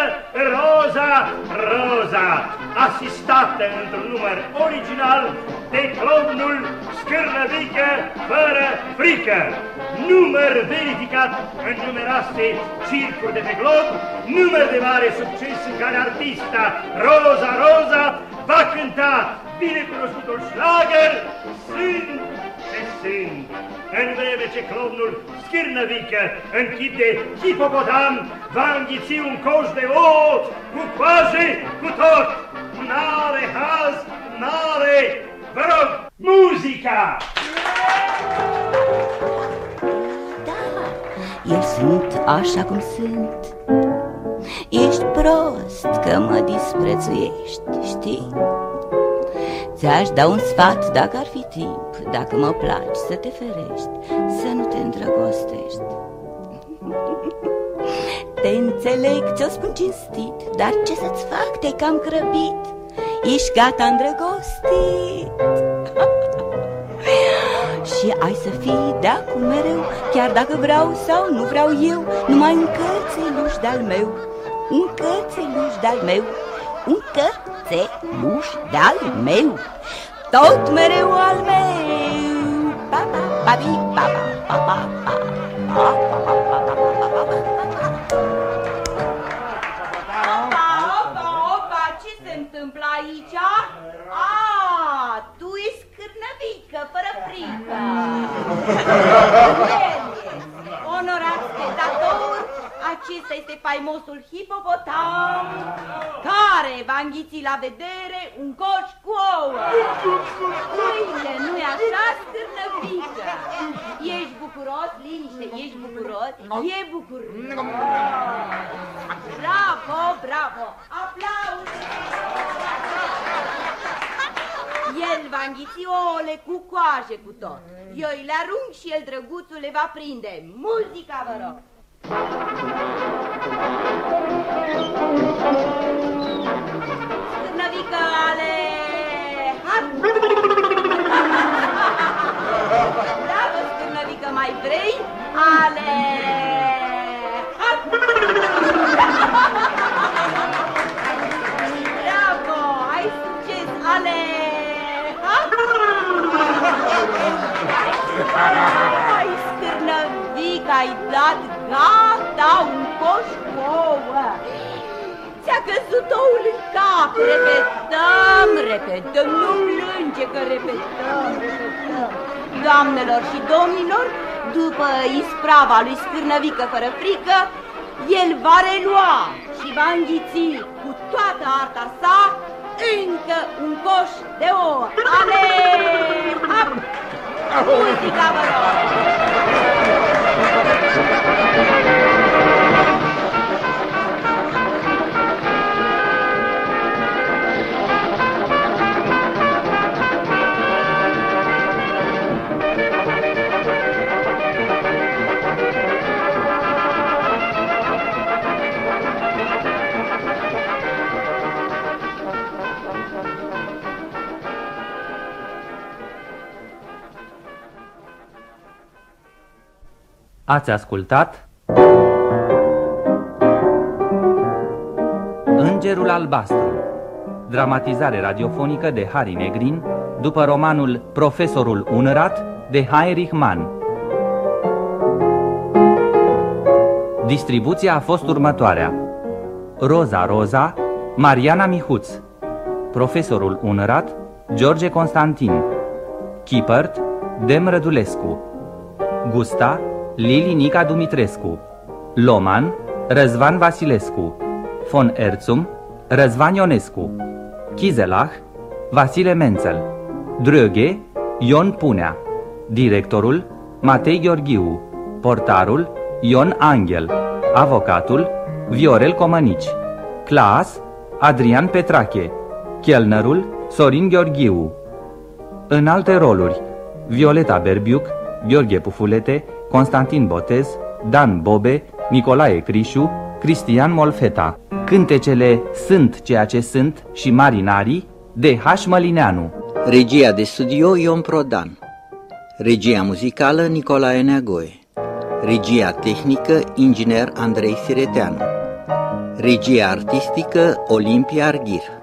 Roza, asistată într-un număr original de clownul Scârnăvică fără frică, număr verificat în numeroase circuri de pe glob, număr de mare succes în care artista Roza va cânta binecunoscutul șlagăr Sunt ce sunt, în vreme ce clownul Scârnăvică, în chip de hipopotam, va înghiți un coș de ouă cu coaje cu tot. N-are haz, n-are. Vă rog, muzica! Eu sunt așa cum sunt. Ești prost că mă disprețuiești, știi? Ți-aș da un sfat dacă ar fi timp, dacă mă placi să te ferești, să nu te îndrăgostești. Te înțeleg, ți-o spun cinstit, dar ce să-ți fac, te-ai cam grăbit. Ești gata îndrăgostit. Și ai să fii de acum mereu, chiar dacă vreau sau nu vreau eu, numai un cățeluș de-al meu, un cățeluș de-al meu, un cățeluș de-al meu, tot mereu al meu. Pa, pa, pa, pa, pa, pa, pa, pa, Opa, ce se întâmplă aici? Tu ești Scârnăvică fără frică. Onorat spectator, acesta este faimosul hipopotam care va înghiți la vedere un coș cu ouă. Uite, nu-i așa, Scârnăvică? Ești bucuros, liniște, ești bucuros? E bucuros. Bravo, aplauze. El va înghiți ouăle cu coaje cu tot. Eu îi le arunc și el, drăguțul, le va prinde. Muzica, vă rog! Scârnăvică, ale... Bravo, Scârnăvică, mai vrei? Ale... Bravo, ai succes, ale... Ai, Scârnăvică, ai dat gata un coș cu ouă. Ți-a căzut oul în cap. Repetăm, nu plânge că repetăm. Doamnelor și domnilor, după isprava lui Scârnăvică fără frică, el va relua și va înghiți cu toată arta sa încă un coș de ouă. Ale! Hap! Muzica, vă rog! Ați ascultat Îngerul Albastru, dramatizare radiofonică de Harry Negrin, după romanul Profesorul Unrat de Heinrich Mann. Distribuția a fost următoarea: Roza Roza, Mariana Mihuț; Profesorul Unrat, George Constantin; Chipărt, Dem Rădulescu; Gusta, Lili Nica Dumitrescu; Loman, Răzvan Vasilescu; von Erzum, Răzvan Ionescu; Chizelach, Vasile Mențel; Dröge, Ion Punea; directorul, Matei Gheorghiu; portarul, Ion Angel; avocatul, Viorel Comănici; Claas, Adrian Petrache; chelnerul, Sorin Gheorghiu. În alte roluri: Violeta Berbiuc, Gheorghe Pufulete, Constantin Botez, Dan Bobe, Nicolae Crișu, Cristian Molfeta. Cântecele Sunt ceea ce sunt și Marinarii de H. Mălineanu. Regia de studio Ion Prodan. Regia muzicală Nicolae Neagoe. Regia tehnică inginer Andrei Sireteanu. Regia artistică Olimpia Arghir.